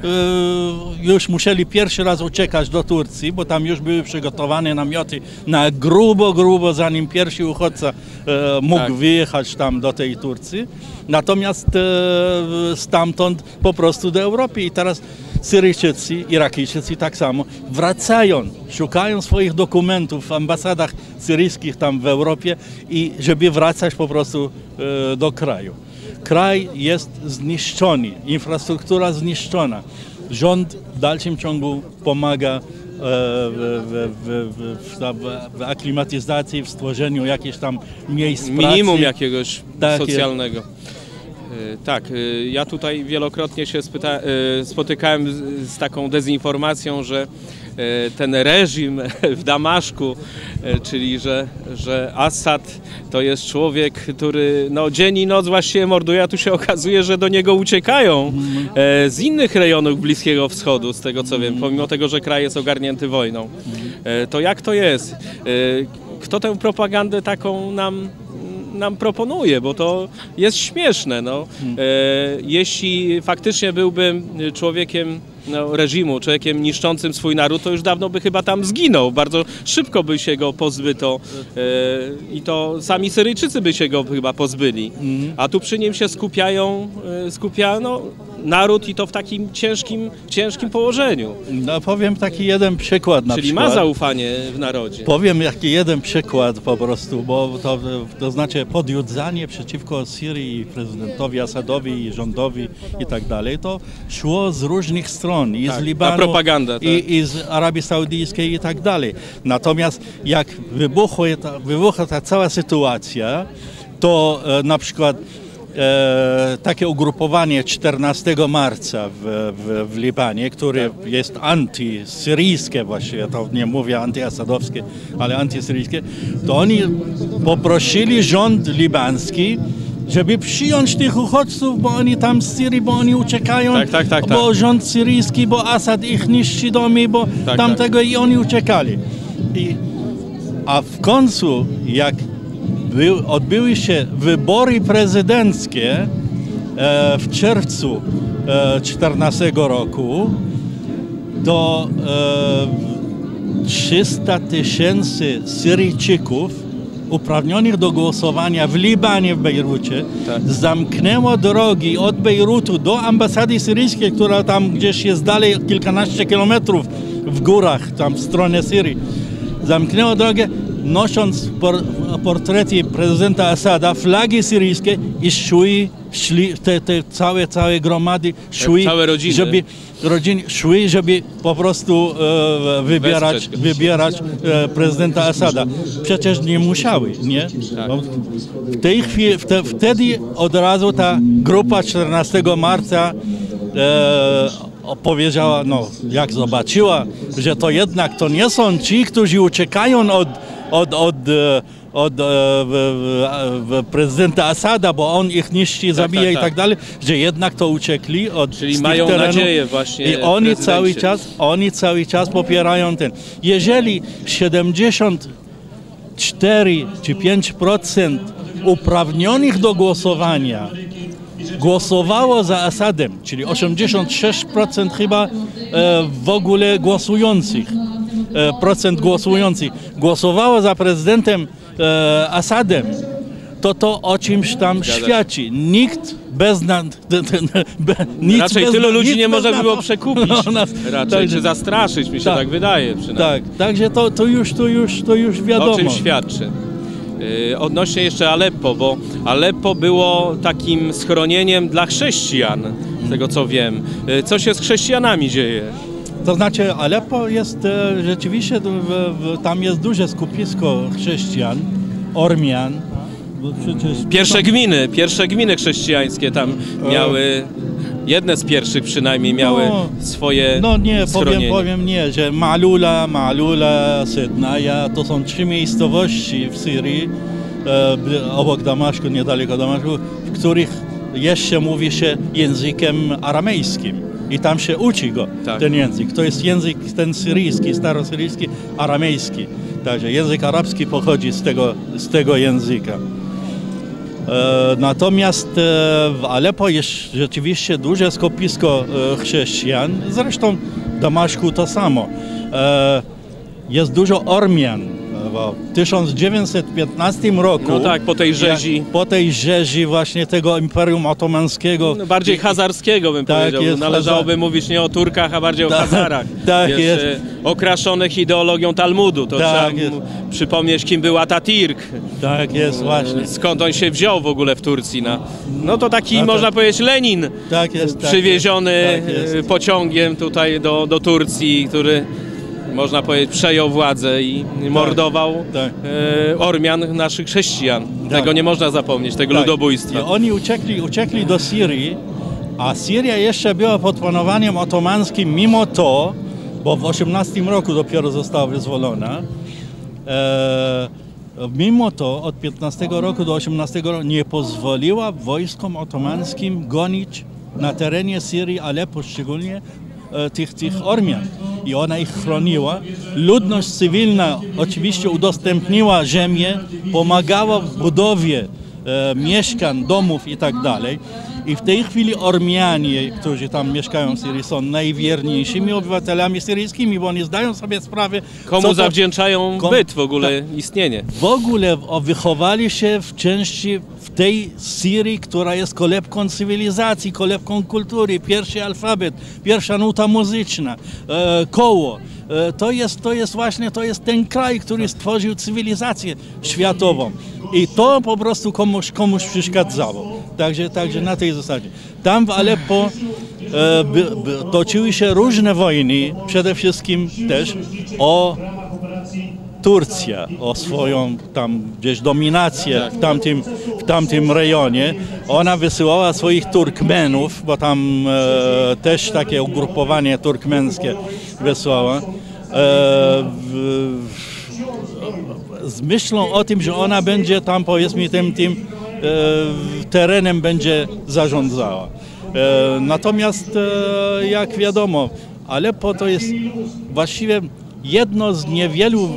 już musieli pierwszy raz uciekać do Turcji, bo tam już były przygotowane namioty na grubo, grubo, zanim pierwszy uchodźca mógł tak. wyjechać tam do tej Turcji. Natomiast stamtąd po prostu do Europy. I teraz Syryjczycy, Irakijczycy tak samo wracają, szukają swoich dokumentów w ambasadach syryjskich tam w Europie i żeby wracać po prostu do kraju. Kraj jest zniszczony, infrastruktura zniszczona. Rząd w dalszym ciągu pomaga w, w, w, w, w aklimatyzacji, w stworzeniu jakichś tam miejsc pracy. Minimum jakiegoś tak socjalnego. Tak, ja tutaj wielokrotnie się spyta, spotykałem z, z taką dezinformacją, że ten reżim w Damaszku, czyli że, że Assad to jest człowiek, który no, dzień i noc właściwie morduje, a tu się okazuje, że do niego uciekają z innych rejonów Bliskiego Wschodu, z tego co wiem, pomimo tego, że kraj jest ogarnięty wojną. To jak to jest? kto tę propagandę taką nam, nam proponuje, bo to jest śmieszne. No. E, jeśli faktycznie byłbym człowiekiem no, reżimu, człowiekiem niszczącym swój naród, to już dawno by chyba tam zginął. Bardzo szybko by się go pozbyto e, i to sami Syryjczycy by się go chyba pozbyli. A tu przy nim się skupiają, e, skupia no, naród i to w takim ciężkim, ciężkim położeniu. No, powiem taki jeden przykład na Czyli przykład. ma zaufanie w narodzie. Powiem jaki jeden przykład po prostu, bo to, to znaczy podjudzanie przeciwko Syrii, prezydentowi Asadowi i rządowi i tak dalej, to szło z różnych stron, i Tak, z ta Libanu, propaganda, tak. i, i z Arabii Saudyjskiej i tak dalej. Natomiast jak wybuchła ta, wybuchła ta cała sytuacja, to e, na przykład E, takie ugrupowanie czternastego marca w, w, w Libanie, które jest antysyryjskie właściwie, ja to nie mówię antyasadowskie, ale antysyryjskie, to oni poprosili rząd libański, żeby przyjąć tych uchodźców, bo oni tam z Syrii, bo oni uciekają, Tak, tak, tak, bo tak. rząd syryjski, bo Asad ich niszczy domy, bo Tak, tamtego i oni uciekali. I, a w końcu, jak Był, odbyły się wybory prezydenckie e, w czerwcu e, czternastego roku, to e, trzysta tysięcy Syryjczyków uprawnionych do głosowania w Libanie, w Bejrucie, Tak. zamknęło drogi od Bejrutu do ambasady syryjskiej, która tam gdzieś jest dalej kilkanaście kilometrów w górach, tam w stronę Syrii. Zamknęło drogę, nosząc por, portrety prezydenta Asada, flagi syryjskie i szły, szli, te, te całe, całe gromady szły, całe rodziny. żeby rodziny szły, żeby po prostu e, wybierać, Wesprzeć go. wybierać e, prezydenta Asada. Przecież nie musiały, nie? Tak. No, w tej chwili, wte, wtedy od razu ta grupa czternastego marca e, powiedziała, no jak zobaczyła, że to jednak to nie są ci, którzy uciekają od, od, od, od, od e, prezydenta Asada, bo on ich niszczy, zabija tak, i tak. tak dalej, że jednak to uciekli od Czyli z tych mają terenów. nadzieję właśnie I oni prezydencie. cały czas, oni cały czas popierają ten. Jeżeli siedemdziesiąt cztery czy pięć procent uprawnionych do głosowania głosowało za Asadem, czyli osiemdziesiąt sześć procent chyba e, w ogóle głosujących, e, procent głosujących głosowało za prezydentem e, Asadem, to to o czymś tam Zgadza się. świadczy. Nikt bez nas... Be, nic Raczej bez, tylu ludzi nic nie bez można nas- było przekupić. No, nas- Raczej, także- czy zastraszyć, mi się tak, tak. wydaje przynajmniej. Tak, także to, to, już, to, już, to już wiadomo. O czym świadczy? Yy, odnośnie jeszcze Aleppo, bo Aleppo było takim schronieniem dla chrześcijan, z tego co wiem. Yy, co się z chrześcijanami dzieje? To znaczy Aleppo jest e, rzeczywiście, w, w, tam jest duże skupisko chrześcijan, Ormian. Bo przecież Pierwsze gminy, pierwsze gminy chrześcijańskie tam miały, jedne z pierwszych przynajmniej miały No, swoje No nie, powiem, schronienie. powiem nie, że Malula, Malula, Sednaja to są trzy miejscowości w Syrii, e, bl- obok Damaszku, niedaleko Damaszku, w których jeszcze mówi się językiem aramejskim. I tam się uczy go, Tak. ten język. To jest język ten syryjski, starosyryjski, aramejski. Także język arabski pochodzi z tego, z tego języka. E, natomiast e, w Aleppo jest rzeczywiście duże skupisko e, chrześcijan. Zresztą w Damaszku to samo. E, jest dużo Ormian. W tysiąc dziewięćset piętnastym roku, No tak, po tej rzezi. jak, po tej rzezi właśnie tego Imperium Otomańskiego. No, bardziej hazarskiego bym Tak, powiedział. jest Należałoby Hazar- mówić nie o Turkach, a bardziej o Tak, Hazarach. tak Jeszcze jest. okraszonych ideologią Talmudu. To Tak trzeba jest. mu przypomnieć, kim był Atatürk. Tak jest właśnie. Skąd on się wziął w ogóle w Turcji. No, no to taki, A to- można powiedzieć, Lenin. Tak jest. Tak przywieziony jest, tak jest. e, pociągiem tutaj do, do Turcji, który można powiedzieć przejął władzę i mordował tak. e, Ormian, naszych chrześcijan. Tak. Tego nie można zapomnieć, tego Tak. ludobójstwa. I oni uciekli, uciekli do Syrii, a Syria jeszcze była pod panowaniem otomańskim mimo to, bo w osiemnastym roku dopiero została wyzwolona. E, mimo to od piętnastego roku do osiemnastego roku nie pozwoliła wojskom otomańskim gonić na terenie Syrii, Aleppo szczególnie, e, tych, tych Ormian. i ona ich chroniła. Ludność cywilna oczywiście udostępniła ziemię, pomagała w budowie e, mieszkań, domów i tak dalej. I w tej chwili Ormianie, którzy tam mieszkają w Syrii, są najwierniejszymi obywatelami syryjskimi, bo oni zdają sobie sprawę, komu co to, zawdzięczają kom, byt w ogóle, tak, istnienie. W ogóle o, wychowali się w części w tej Syrii, która jest kolebką cywilizacji, kolebką kultury, pierwszy alfabet, pierwsza nuta muzyczna, e, koło. E, to, jest, to jest właśnie to jest ten kraj, który stworzył cywilizację światową. I to po prostu komuś, komuś przeszkadzało. Także, także na tej zasadzie. Tam w Aleppo e, by, by, toczyły się różne wojny, przede wszystkim też o Turcję, o swoją tam gdzieś dominację w tamtym, w tamtym rejonie. Ona wysyłała swoich Turkmenów, bo tam e, też takie ugrupowanie turkmenskie wysłała. E, w, z myślą o tym, że ona będzie tam, powiedzmy, tym, tym e, terenem będzie zarządzała. E, natomiast, e, jak wiadomo, Aleppo to jest właściwie jedno z niewielu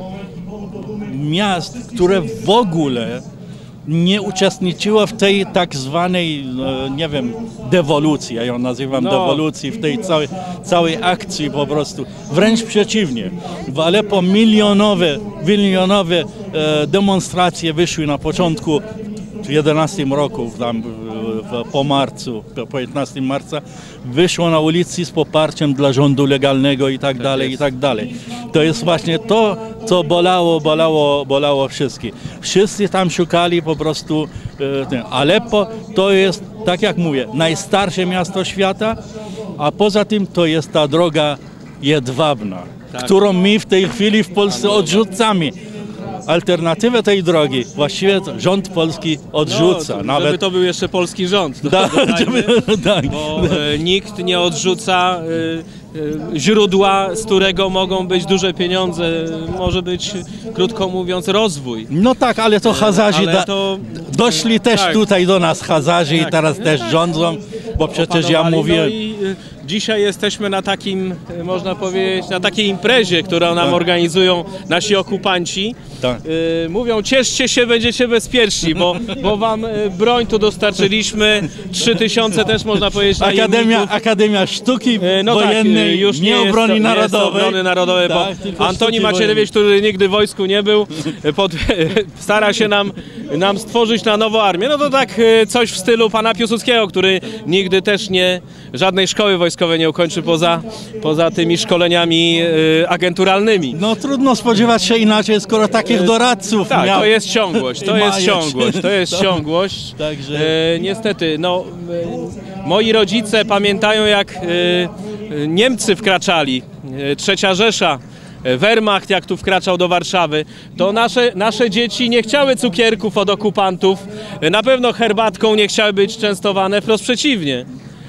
miast, które w ogóle nie uczestniczyło w tej tak zwanej, nie wiem, dewolucji, ja ją nazywam no. dewolucji, w tej całej, całej akcji po prostu. Wręcz przeciwnie. W Aleppo milionowe, milionowe e, demonstracje wyszły na początku w jedenastym roku, tam, w, po marcu, po piętnastego marca, wyszło na ulicy z poparciem dla rządu legalnego i tak dalej, i tak dalej. To jest właśnie to, co bolało, bolało, bolało wszystkich. Wszyscy tam szukali po prostu e, ten. Aleppo to jest, tak jak mówię, najstarsze miasto świata, a poza tym to jest ta droga jedwabna, tak, którą my w tej chwili w Polsce odrzucamy. Alternatywę tej drogi właściwie rząd polski odrzuca. No, nawet żeby to był jeszcze polski rząd. To da, dodajmy, tak. Bo e, nikt nie odrzuca e, e, źródła, z którego mogą być duże pieniądze, może być, krótko mówiąc, rozwój. No tak, ale to Hazarzy ale to, doszli też tak, tutaj do nas Hazarzy tak, i teraz też tak, rządzą, bo przecież ja mówię... No i dzisiaj jesteśmy na takim, można powiedzieć, na takiej imprezie, którą nam tak. organizują nasi okupanci. Tak. Y, mówią, cieszcie się, będziecie bezpieczni, bo, bo wam broń tu dostarczyliśmy, trzy tysiące też można powiedzieć Akademia, Akademia Sztuki y, no Wojennej, tak, już nie, nie obrony jest, narodowej. Nie jest obrony narodowej, tak, bo Antoni Macierewicz, który nigdy w wojsku nie był, pod, stara się nam, nam stworzyć na nowo armię. No to tak coś w stylu pana Piłsudskiego, który nigdy też nie, żadnej szkoły wojskowej nie ukończy poza, poza tymi szkoleniami y, agenturalnymi. No trudno spodziewać się inaczej, skoro takich doradców tak, miał. to jest ciągłość, to jest ciągłość, to jest ciągłość. Także... E, niestety, no, e, moi rodzice pamiętają, jak e, Niemcy wkraczali, e, Trzecia Rzesza, e, Wehrmacht jak tu wkraczał do Warszawy, to nasze, nasze dzieci nie chciały cukierków od okupantów, e, na pewno herbatką nie chciały być częstowane, wprost przeciwnie.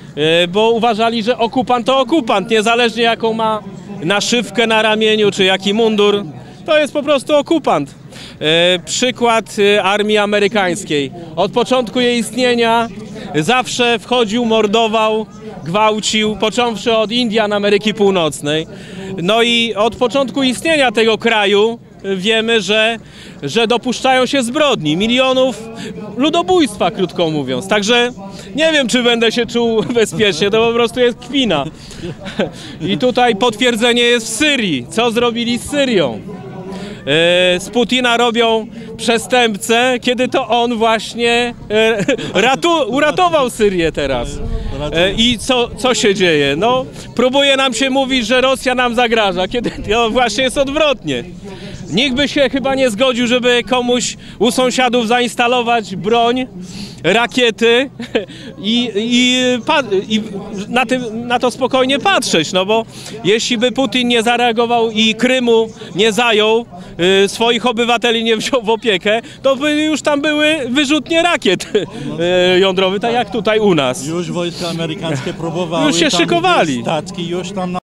Bo uważali, że okupant to okupant, niezależnie jaką ma naszywkę na ramieniu, czy jaki mundur, to jest po prostu okupant. E, przykład armii amerykańskiej. Od początku jej istnienia zawsze wchodził, mordował, gwałcił, począwszy od Indian Ameryki Północnej. No i od początku istnienia tego kraju wiemy, że, że dopuszczają się zbrodni, milionów ludobójstwa, krótko mówiąc. Także nie wiem, czy będę się czuł bezpiecznie, to po prostu jest kpina. I tutaj potwierdzenie jest w Syrii. Co zrobili z Syrią? Z Putina robią przestępcę, kiedy to on właśnie ratu, uratował Syrię teraz. I co, co się dzieje? No, próbuje nam się mówić, że Rosja nam zagraża, kiedy to właśnie jest odwrotnie. Nikt by się chyba nie zgodził, żeby komuś u sąsiadów zainstalować broń, rakiety i, i, i na, tym, na to spokojnie patrzeć, no bo jeśli by Putin nie zareagował i Krymu nie zajął, y, swoich obywateli nie wziął w opiekę, to by już tam były wyrzutnie rakiet y, jądrowych, tak jak tutaj u nas. Już wojska amerykańskie próbowały, już się tam szykowali. Statki już tam na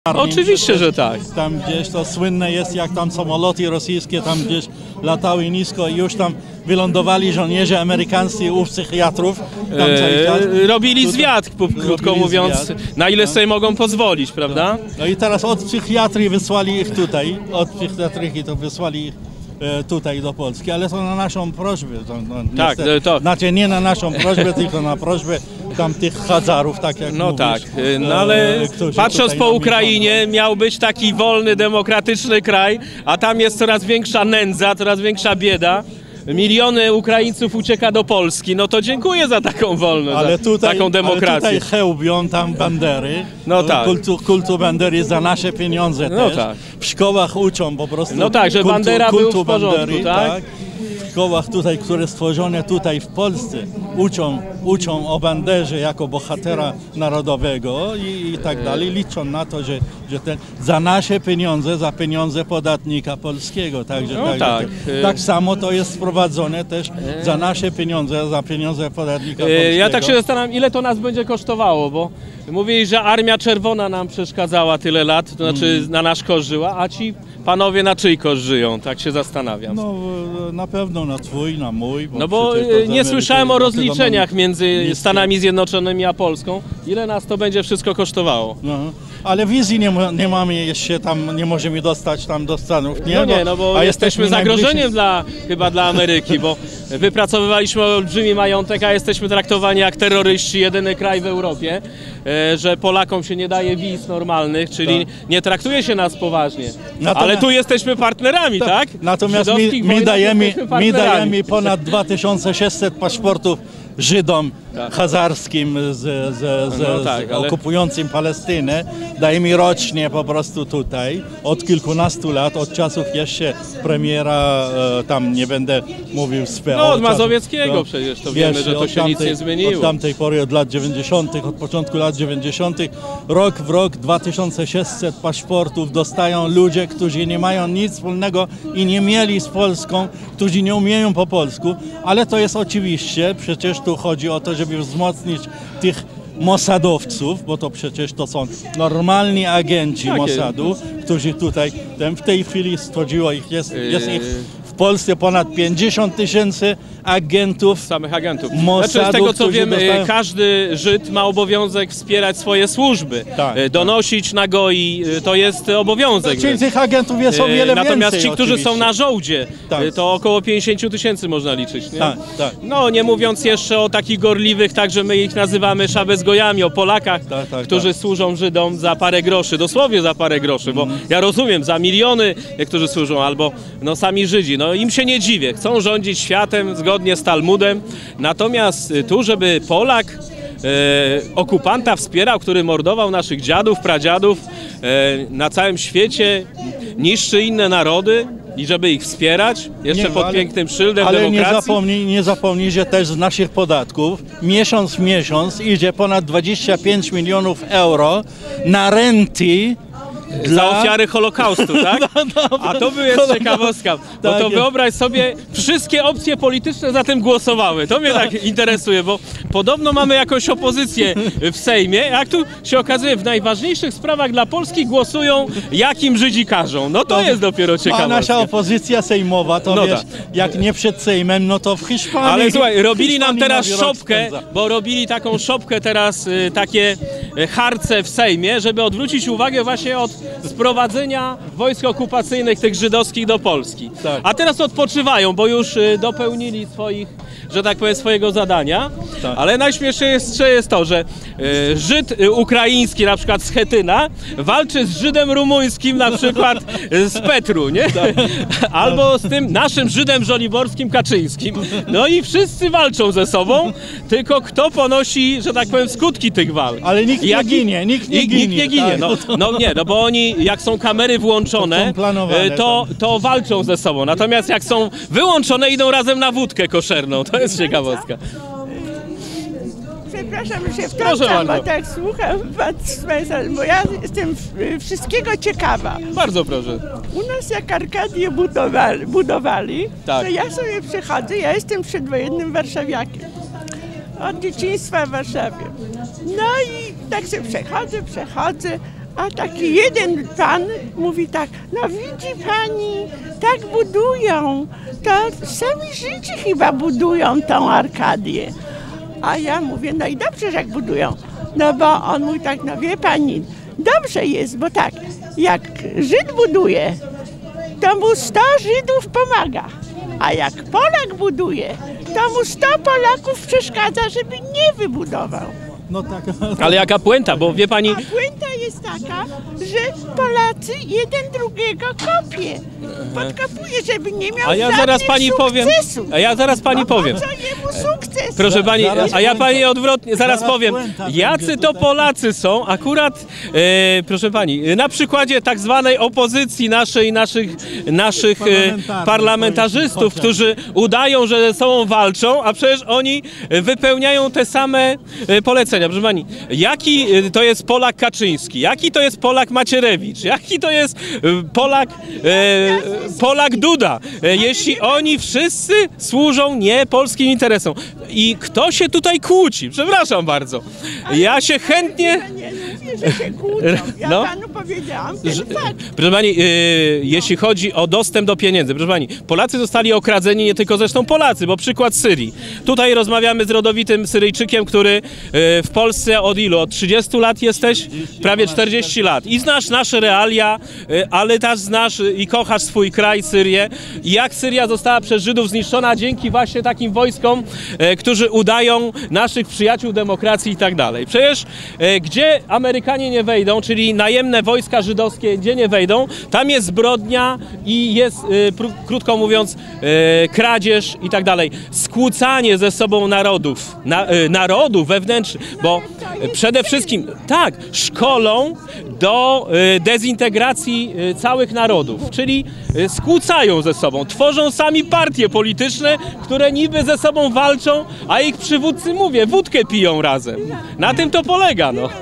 Oczywiście, że tak. Tam gdzieś to słynne jest, jak tam samoloty rosyjskie tam gdzieś latały nisko i już tam wylądowali żołnierze amerykańscy u psychiatrów. Tam cały czas. Eee, robili zwiat, krótko robili mówiąc, zwiat. na ile No. sobie mogą pozwolić, prawda? No i teraz od psychiatrii wysłali ich tutaj, od psychiatryki to wysłali ich e, tutaj do Polski, ale to na naszą prośbę. To, no, Tak, niestety. to- Znaczy nie na naszą prośbę, tylko na prośbę tam tych Hazarów, tak jak No mówisz, tak, e, no ale którzy patrząc tutaj po nam Ukrainie, miał być taki wolny, demokratyczny kraj, a tam jest coraz większa nędza, coraz większa bieda. Miliony Ukraińców ucieka do Polski, no to dziękuję za taką wolność, Ale za tutaj, taką demokrację. ale tutaj chełbią tam bandery, No tak. kultu, kultu bandery za nasze pieniądze No też. tak. W szkołach uczą po prostu No tak, że kultu, bandera był kultu w porządku, bandery, tak? W szkołach tutaj, które stworzone tutaj w Polsce, uczą, uczą o banderze jako bohatera narodowego i, i tak dalej. Liczą na to, że, że ten, za nasze pieniądze, za pieniądze podatnika polskiego. Także, No także tak. to, tak samo to jest sprowadzone też za nasze pieniądze, za pieniądze podatnika E, polskiego. Ja tak się zastanawiam, ile to nas będzie kosztowało, bo mówili, że Armia Czerwona nam przeszkadzała tyle lat, to znaczy Mm. na nasz koszt żyła, a ci panowie na czyj koszt żyją, tak się zastanawiam. No na pewno na twój, na mój. No bo przecież to e, z nie Ameryki słyszałem o bardzo rozliczeniach mamy między niskie. Stanami Zjednoczonymi a Polską. Ile nas to będzie wszystko kosztowało? No, ale wizji nie, ma- nie mamy jeszcze tam, nie możemy dostać tam do Stanów. Nie, No nie, no bo a jesteśmy najbliżsi- zagrożeniem dla, chyba dla Ameryki, bo wypracowywaliśmy olbrzymi majątek, a jesteśmy traktowani jak terroryści, jedyny kraj w Europie, e, że Polakom się nie daje wiz normalnych, czyli nie traktuje się nas poważnie. Natomiast- Ale tu jesteśmy partnerami, tak? Natomiast W my, żydowskich my, wojnach dajemy, jesteśmy my partnerami. dajemy ponad dwa tysiące sześćset paszportów Żydom Tak. hazarskim z, z, z, No z tak, ale- okupującym Palestynę. Dajemy rocznie po prostu tutaj, od kilkunastu lat, od czasów jeszcze premiera, e, tam nie będę mówił z P O. No, od czasów- Mazowieckiego no, przecież to wiemy, że to od się nic nie zmieniło. Od tamtej pory, od lat dziewięćdziesiątych, od początku lat dziewięćdziesiątych, rok w rok dwa tysiące sześćset paszportów dostają ludzie, którzy nie mają nic wspólnego i nie mieli z Polską, którzy nie umieją po polsku, ale to jest oczywiście, przecież tu chodzi o to, żeby wzmocnić tych Mossadowców, bo to przecież to są normalni agenci Tak jest. Mossadu, którzy tutaj, ten w tej chwili stworzyło ich, jest, jest Yy. ich w Polsce ponad pięćdziesiąt tysięcy agentów. Samych agentów. Mossadu, Znaczy, z tego co którzy wiem, dostają- e, każdy Żyd ma obowiązek wspierać swoje służby. Tak, E, Donosić na goi, e, to jest obowiązek. Czyli tych agentów jest o E, wiele Natomiast więcej ci, którzy oczywiście. są na żołdzie, Tak. e, to około pięćdziesiąt tysięcy można liczyć. Nie? Tak, tak. No nie mówiąc jeszcze o takich gorliwych, także my ich nazywamy szabezgojami, o Polakach, Tak, tak, którzy tak. służą Żydom za parę groszy, dosłownie za parę groszy, bo ja rozumiem, za miliony niektórzy służą, albo no sami Żydzi, no im się nie dziwię, chcą rządzić światem zgodnie z Talmudem, natomiast y, tu, żeby Polak e, okupanta wspierał, który mordował naszych dziadów, pradziadów e, na całym świecie, niszczy inne narody i żeby ich wspierać, jeszcze Nie, pod ale- pięknym szyldem Ale nie demokracji. zapomnij, nie zapomnij, że też z naszych podatków miesiąc w miesiąc idzie ponad dwadzieścia pięć milionów euro na renty Za ofiary Holokaustu, tak? A to by jest ciekawostka, bo Tak to jest. wyobraź sobie, wszystkie opcje polityczne za tym głosowały. To mnie tak interesuje, bo podobno mamy jakąś opozycję w Sejmie, jak tu się okazuje, w najważniejszych sprawach dla Polski głosują, jakim Żydzi każą. No to jest dopiero A ciekawostka. nasza opozycja sejmowa, to No wiesz, tak. jak nie przed Sejmem, no to w Hiszpanii. Ale słuchaj, robili nam Hiszpanii teraz nowy rok szopkę, spędza. bo robili taką szopkę teraz, y, takie y, harce w Sejmie, żeby odwrócić uwagę właśnie od sprowadzenia wojsk okupacyjnych tych żydowskich do Polski. Tak. A teraz odpoczywają, bo już y, dopełnili swoich, że tak powiem, swojego zadania. Tak. Ale najśmieszniejsze jest to, że y, Żyd y, ukraiński, na przykład z Chetyna, walczy z Żydem rumuńskim, na przykład y, z Petru, nie? Albo z tym naszym Żydem żoliborskim Kaczyńskim. No i wszyscy walczą ze sobą, tylko kto ponosi, że tak powiem, skutki tych walk. Ale nikt nie Jaki- ginie, nikt nie I- ginie, Nikt nie ginie, tak. no, no nie, no bo oni, jak są kamery włączone, To są planowane, e, to, to walczą ze sobą. Natomiast jak są wyłączone, idą razem na wódkę koszerną. To jest ciekawostka. Przepraszam, że się Proszę wtrącam, bardzo. bo tak słucham, patrzę, bo ja jestem w- wszystkiego ciekawa. Bardzo proszę. U nas jak Arkadię budowali, budowali Tak. to ja sobie przechodzę, ja jestem przedwojennym warszawiakiem. Od dzieciństwa w Warszawie. No i tak sobie przechodzę, przechodzę, A taki jeden pan mówi tak, no widzi pani, tak budują, to sami Żydzi chyba budują tą Arkadię. A ja mówię, no i dobrze, że jak budują. No bo on mówi tak, no wie pani, dobrze jest, bo tak, jak Żyd buduje, to mu sto Żydów pomaga. A jak Polak buduje, to mu sto Polaków przeszkadza, żeby nie wybudował. No tak. Ale jaka puenta, bo wie pani... A puenta jest taka, że Polacy jeden drugiego kopie. Podkopuje, żeby nie miał A ja zaraz pani powiem. sukcesu. A ja zaraz pani Bo powiem. po co jemu sukces? Proszę pani, Zaraz a ja puenta. pani odwrotnie, zaraz Zaraz powiem. puenta Jacy będzie to tutaj. Polacy są, akurat, e, proszę pani, na przykładzie tak zwanej opozycji naszej, naszych, naszych e, Parlamentarnych, parlamentarzystów, chociaż. którzy udają, że ze sobą walczą, a przecież oni wypełniają te same e, polecenia. Proszę pani, jaki e, to jest Polak Kaczyński, jaki to jest Polak Macierewicz, jaki to jest e, Polak, e, Polak Duda, e, jeśli oni wszyscy służą nie polskim interesom. I kto się tutaj kłóci? Przepraszam bardzo. Ja się chętnie... Ja nie mówię, że się kłócą. Ja No. panu powiedziałam ten Że- fakt. Proszę pani, yy, jeśli chodzi o dostęp do pieniędzy, proszę pani, Polacy zostali okradzeni, nie tylko zresztą Polacy, bo przykład Syrii. Tutaj rozmawiamy z rodowitym Syryjczykiem, który yy, w Polsce od ilu? Od trzydziestu lat jesteś? Prawie czterdzieści lat. I znasz nasze realia, yy, ale też znasz yy, i kochasz swój kraj, Syrię. I jak Syria została przez Żydów zniszczona dzięki właśnie takim wojskom, yy, którzy udają naszych przyjaciół demokracji i tak dalej. Przecież yy, gdzie Amerykanie nie wejdą, czyli najemne wojska żydowskie, gdzie nie wejdą, tam jest zbrodnia i jest, y, pró- krótko mówiąc, y, kradzież i tak dalej. Skłócanie ze sobą narodów, na, y, narodów wewnętrznych, bo y, przede wszystkim, tak, szkolą do y, dezintegracji y, całych narodów, czyli y, skłócają ze sobą, tworzą sami partie polityczne, które niby ze sobą walczą, a ich przywódcy, mówię, wódkę piją razem. Na tym to polega, no.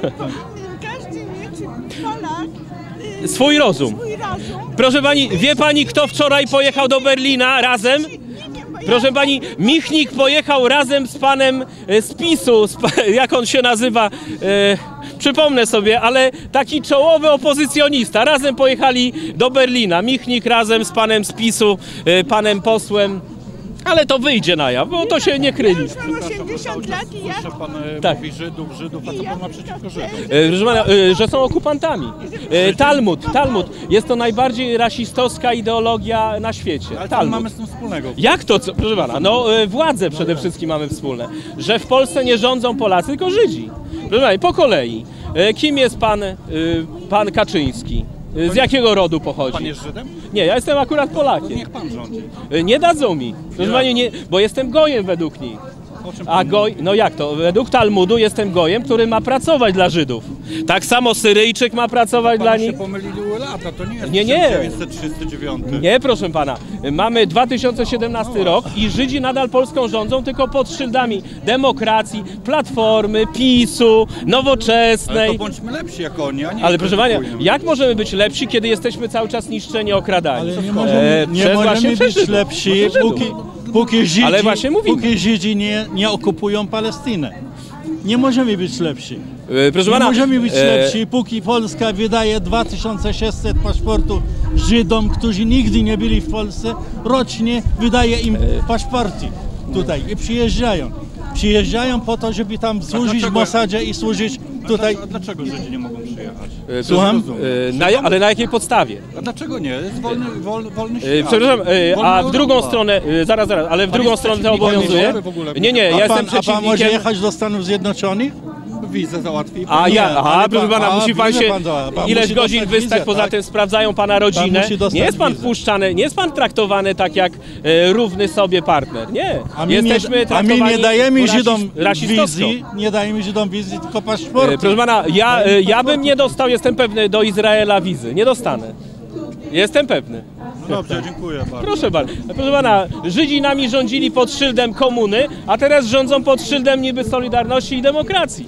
Każdy wie, czy Polak y, Swój rozum. swój rozum. Proszę pani, wie pani, kto wczoraj pojechał do Berlina razem? Nie wiem, bo ja Proszę pani, Michnik pojechał razem z panem e, z PiSu, z pa, jak on się nazywa, e, przypomnę sobie, ale taki czołowy opozycjonista. Razem pojechali do Berlina. Michnik razem z panem z PiSu, e, panem posłem. Ale to wyjdzie na jaw, bo to się nie Ja kryli. już mam osiemdziesiąt lat i ja... Słyszę pan e, Tak. mówi Żydów, Żydów, a co pan ma przeciwko Żydom? E, Proszę pana, e, że są okupantami. E, Talmud, Talmud. Jest to najbardziej rasistowska ideologia na świecie. Ale co my Talmud. mamy z tym wspólnego? Jak to, co, proszę pana? No e, władze przede wszystkim mamy wspólne. Że w Polsce nie rządzą Polacy, tylko Żydzi. Proszę pana, po kolei. E, Kim jest pan, e, pan Kaczyński? E, Z jakiego rodu pochodzi? Pan jest Żydem? Nie, ja jestem akurat Polakiem. Niech pan rządzi. E, Nie dadzą mi. Proszę pani, nie, bo jestem gojem według nich. O czym A pan goj, no jak to? Według Talmudu jestem gojem, który ma pracować dla Żydów. Tak samo Syryjczyk ma pracować dla Panu nich. się pomyliły lata, to nie jest Nie, nie. tysiąc dziewięćset trzydziesty dziewiąty. Nie, proszę pana. Mamy dwa tysiące siedemnasty rok i Żydzi nadal Polską rządzą tylko pod szyldami demokracji, Platformy, PiSu, Ale Nowoczesnej. to bądźmy lepsi jak oni, a nie Ale proszę pana, krytykujmy. jak możemy być lepsi, kiedy jesteśmy cały czas niszczeni, okradani? Ale nie E, możemy, nie przez właśnie możemy przez być Żydów. lepsi, Przez Żydów. póki, póki Żydzi, Ale właśnie mówimy. póki Żydzi nie, nie okupują Palestynę. Nie możemy być lepsi. E, Proszę Nie pana, możemy być e, lepsi, póki Polska wydaje dwa tysiące sześćset paszportów Żydom, którzy nigdy nie byli w Polsce. Rocznie wydaje im paszporty tutaj i przyjeżdżają. Przyjeżdżają po to, żeby tam służyć w dlaczego- Mossadzie i służyć tutaj. A dlaczego Żydzi nie mogą przyjechać? e, Słucham? e, na, ale na jakiej podstawie? A dlaczego nie? Jest wolny, wolny, wolny E, świat. Przepraszam, e, Wolna a w drugą Europa. stronę, e, zaraz, zaraz, ale w Pan drugą jest stronę to przeciwnikiem obowiązuje? Europy w ogóle? Nie, nie, ja A jestem pan, a pan może przeciwnikiem... jechać do Stanów Zjednoczonych? Wizę załatwi. A Nie, ja, aha, ale proszę pan- pana, a, musi pan wizę się pan da- pan ileś musi godzin dostać wystać, wizę, poza tak? tym sprawdzają pana rodzinę. musi dostać Nie jest pan wizę. wpuszczany, nie jest pan traktowany tak jak e, równy sobie partner. Nie. A my, Jesteśmy nie, a my traktowani nie dajemy rasis- Żydom rasistowsko. wizji, nie dajemy Żydom wizji, tylko E, paszporty. Proszę pana, ja, e, ja bym nie dostał, jestem pewny, do Izraela wizy. Nie dostanę. Jestem pewny. No dobrze, dziękuję bardzo. Proszę pana, proszę pana, Żydzi nami rządzili pod szyldem komuny, a teraz rządzą pod szyldem niby Solidarności i demokracji.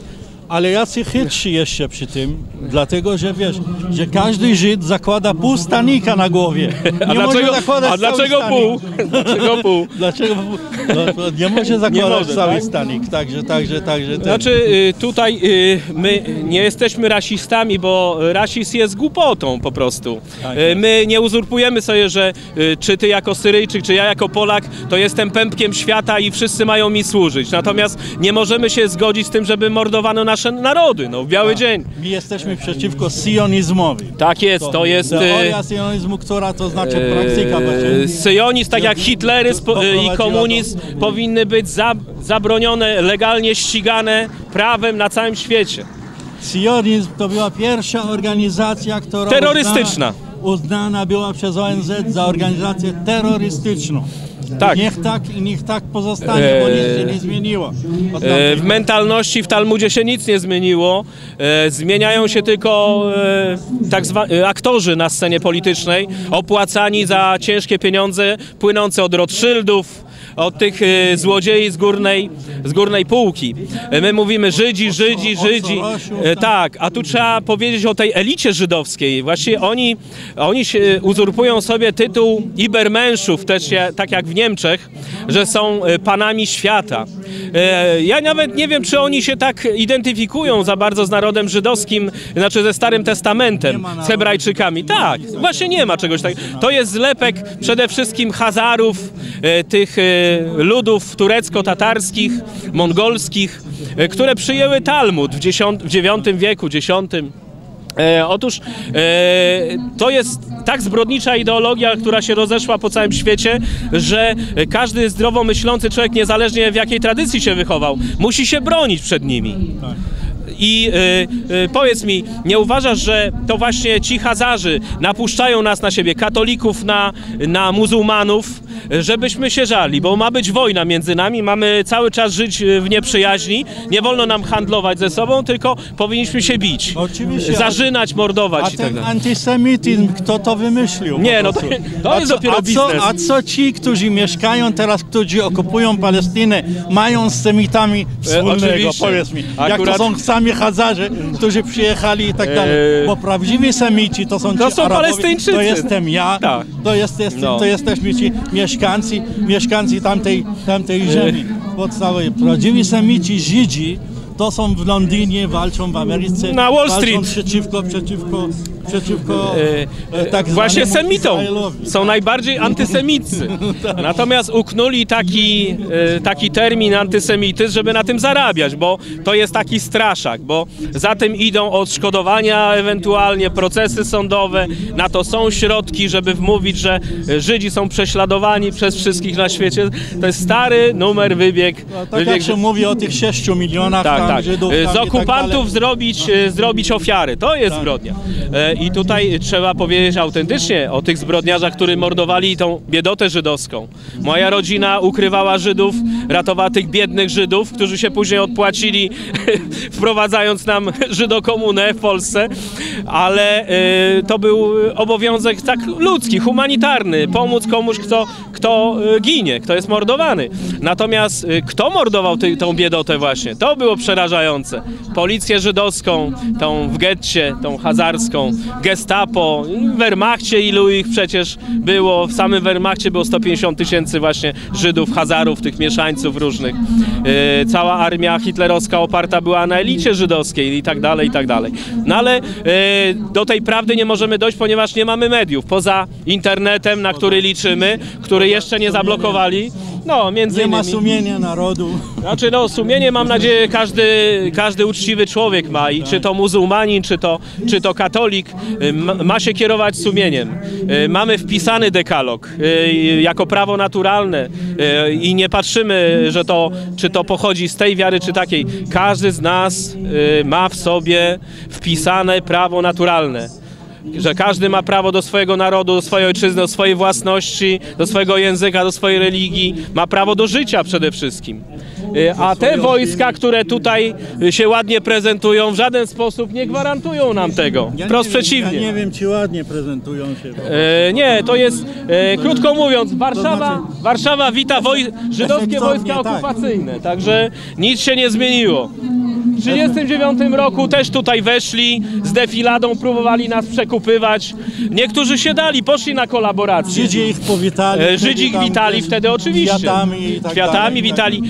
ale jacy chytrzy jeszcze przy tym, dlatego że wiesz, że każdy Żyd zakłada pół stanika na głowie. Nie A może dlaczego, zakładać a dlaczego cały pół? Dlaczego pół? Dlaczego pół? No, nie może zakładać Nie może, cały tak? stanik, także, także, także. Ten. Znaczy y, tutaj y, my nie jesteśmy rasistami, bo rasizm jest głupotą po prostu. Tak. Y, my nie uzurpujemy sobie, że y, czy ty jako Syryjczyk, czy ja jako Polak, to jestem pępkiem świata i wszyscy mają mi służyć. Natomiast nie możemy się zgodzić z tym, żeby mordowano nasze narody, no w biały dzień. My jesteśmy przeciwko sionizmowi. Tak jest, to jest... Teoria sionizmu, która to znaczy praktyka. Yy, Syjonizm, tak jak hitleryzm po, yy, i komunizm, powinny być za, zabronione, legalnie ścigane prawem na całym świecie. Sionizm to była pierwsza organizacja, która Terrorystyczna. Uznana, uznana była przez O N Z za organizację terrorystyczną. Tak. Niech tak i niech tak pozostanie, bo nic się nie zmieniło. E, w mentalności w Talmudzie się nic nie zmieniło. E, zmieniają się tylko e, tak zwani aktorzy na scenie politycznej, opłacani za ciężkie pieniądze płynące od Rothschildów, od tych e, złodziei z górnej, z górnej półki. E, my mówimy Żydzi, Żydzi, Żydzi. E, tak, a tu trzeba powiedzieć o tej elicie żydowskiej. Właściwie oni, oni się uzurpują sobie tytuł Ibermenschów, też się, tak jak w Niemczech, że są e, panami świata. E, ja nawet nie wiem, czy oni się tak identyfikują za bardzo z narodem żydowskim, znaczy ze Starym Testamentem, z Hebrajczykami. Tak, właśnie nie ma czegoś takiego. To jest zlepek przede wszystkim Hazarów, e, tych e, ludów turecko-tatarskich, mongolskich, e, które przyjęły Talmud w, dziesiątym, w dziewiątym wieku, dziesiątym. E, otóż e, to jest tak zbrodnicza ideologia, która się rozeszła po całym świecie, że każdy zdrowo myślący człowiek, niezależnie w jakiej tradycji się wychował, musi się bronić przed nimi. I y, y, powiedz mi, nie uważasz, że to właśnie ci Hazarzy napuszczają nas na siebie, katolików na, na muzułmanów, żebyśmy się żali, bo ma być wojna między nami, mamy cały czas żyć w nieprzyjaźni, nie wolno nam handlować ze sobą, tylko powinniśmy się bić, Oczywiście, zarzynać, mordować A i tak ten dalej. antysemityzm, kto to wymyślił? Nie, no to, to a jest co, dopiero a biznes. co, a co ci, którzy mieszkają teraz, którzy okupują Palestynę, mają z Semitami wspólnego? oczywiście. Powiedz mi, jak Akurat- to są sami Hazarzy, którzy przyjechali i tak dalej. Eee. Bo prawdziwi Semici to są To ci są Arabowie, Palestyńczycy. to jestem ja, Tak. to, jest, jest, No. to jesteśmy ci mieszkańcy, mieszkańcy tamtej, tamtej ziemi podstawowej. Prawdziwi Semici, Żydzi, to są w Londynie, walczą w Ameryce. Na Wall Street. Walczą przeciwko, przeciwko, przeciwko E, e, tak Właśnie zwanemu Semitą. Izraelowi. Są najbardziej antysemicy. Natomiast uknuli taki, e, taki termin antysemityzm, żeby na tym zarabiać, bo to jest taki straszak, bo za tym idą odszkodowania, ewentualnie procesy sądowe, na to są środki, żeby wmówić, że Żydzi są prześladowani przez wszystkich na świecie. To jest stary numer wybieg. No, tak wybieg jak się mówi o tych sześciu milionach tak, tam tak. Żydów. Z tam i tak okupantów dalej. zrobić, e, zrobić ofiary. To jest zbrodnia. E, I tutaj trzeba powiedzieć autentycznie o tych zbrodniarzach, którzy mordowali tą biedotę żydowską. Moja rodzina ukrywała Żydów, ratowała tych biednych Żydów, którzy się później odpłacili wprowadzając nam Żydokomunę w Polsce, ale e, to był obowiązek tak ludzki, humanitarny, pomóc komuś, kto, kto e, ginie, kto jest mordowany. Natomiast e, kto mordował ty, tą biedotę właśnie? To było przerażające. Policję żydowską, tą w getcie, tą hazarską, gestapo, w Wehrmachcie ilu ich przecież było, w samym Wehrmachcie było sto pięćdziesiąt tysięcy właśnie Żydów, Hazarów, tych mieszańców różnych. E, cała armia hitlerowska oparta była na elicie żydowskiej i tak dalej, i tak dalej. No ale e, do tej prawdy nie możemy dojść, ponieważ nie mamy mediów. Poza internetem, na który liczymy, który jeszcze nie zablokowali. No, między Nie innymi. ma sumienia narodu. Znaczy, no, sumienie mam nadzieję każdy, każdy uczciwy człowiek ma i czy to muzułmanin, czy to, czy to katolik, ma, ma się kierować sumieniem. Y, Mamy wpisany dekalog y, jako prawo naturalne y, i nie patrzymy, że to, czy to pochodzi z tej wiary, czy takiej. Każdy z nas y, ma w sobie wpisane prawo naturalne. Że każdy ma prawo do swojego narodu, do swojej ojczyzny, do swojej własności, do swojego języka, do swojej religii. Ma prawo do życia przede wszystkim. Y, A te wojska, które tutaj się ładnie prezentują, w żaden sposób nie gwarantują nam tego. Ja Wprost nie wiem, przeciwnie. Ja nie wiem, czy ładnie prezentują się. E, nie, to jest, e, krótko mówiąc, Warszawa, znaczy- Warszawa wita woj żydowskie efektownie, wojska tak. okupacyjne, także nic się nie zmieniło. W tysiąc dziewięćset trzydziestym dziewiątym roku też tutaj weszli z defiladą, próbowali nas przekupywać. Niektórzy się dali, poszli na kolaborację. Żydzi ich powitali. E, Żydzi ich witali wtedy oczywiście. Kwiatami i tak Kwiatami dalej, witali.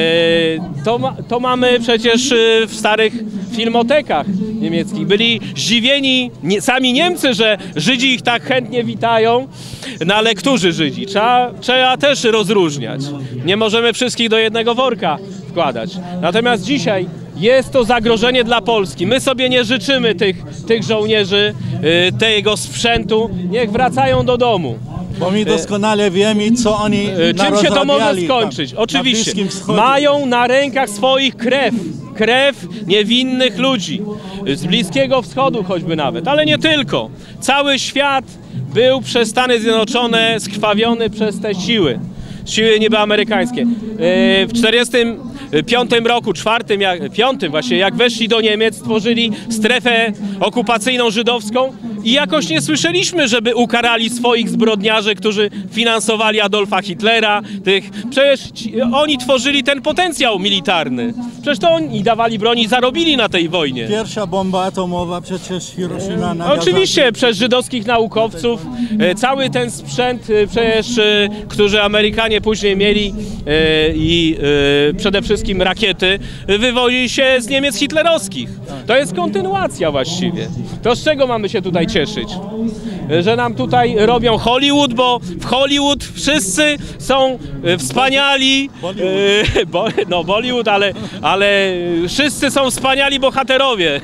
E, to, ma, to mamy przecież e, w starych filmotekach niemieckich. Byli zdziwieni nie, sami Niemcy, że Żydzi ich tak chętnie witają. No ale którzy Żydzi? Trzeba, trzeba też rozróżniać. Nie możemy wszystkich do jednego worka wkładać. Natomiast dzisiaj jest to zagrożenie dla Polski. My sobie nie życzymy tych, tych żołnierzy, y, tego sprzętu. Niech wracają do domu. Bo my doskonale wiemy, co oni Y, Czym się to może skończyć? Tam, Oczywiście. na Mają na rękach swoich krew. Krew niewinnych ludzi. Z Bliskiego Wschodu choćby nawet. Ale nie tylko. Cały świat był przez Stany Zjednoczone skrwawiony przez te siły. Siły niby amerykańskie. W czterdziestym piątym roku, czwartym, jak, piątym właśnie, jak weszli do Niemiec, stworzyli strefę okupacyjną żydowską i jakoś nie słyszeliśmy, żeby ukarali swoich zbrodniarzy, którzy finansowali Adolfa Hitlera. Tych, przecież ci, oni tworzyli ten potencjał militarny. Przecież to oni dawali broń i zarobili na tej wojnie. Pierwsza bomba atomowa przecież Hiroshima, Nagasaki. Oczywiście przez żydowskich naukowców. E, cały ten sprzęt, e, przecież, e, który Amerykanie później mieli e, i e, przede wszystkim rakiety, e, wywodzi się z Niemiec hitlerowskich. To jest kontynuacja właściwie. To z czego mamy się tutaj cieszyć? E, że nam tutaj robią Hollywood, bo w Hollywood wszyscy są e, wspaniali. E, bo, no Bollywood, ale, ale wszyscy są wspaniali bohaterowie.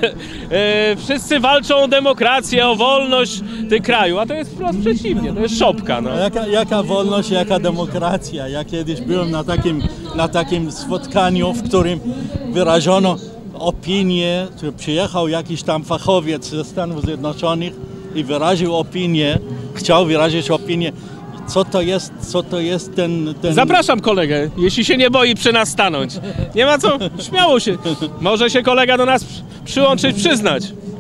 E, wszyscy walczą o demokrację, o wolność tych kraju, a to jest wprost przeciwnie, to jest szopka. No. Jaka, jaka wolność, jaka demokracja. Ja kiedyś byłem na takim, na takim spotkaniu, w którym wyrażono opinię, czy przyjechał jakiś tam fachowiec ze Stanów Zjednoczonych i wyraził opinię, chciał wyrazić opinię, co to jest, co to jest ten... ten... Zapraszam kolegę, jeśli się nie boi przy nas stanąć. Nie ma co, śmiało się. Może się kolega do nas przyłączyć, przyznać.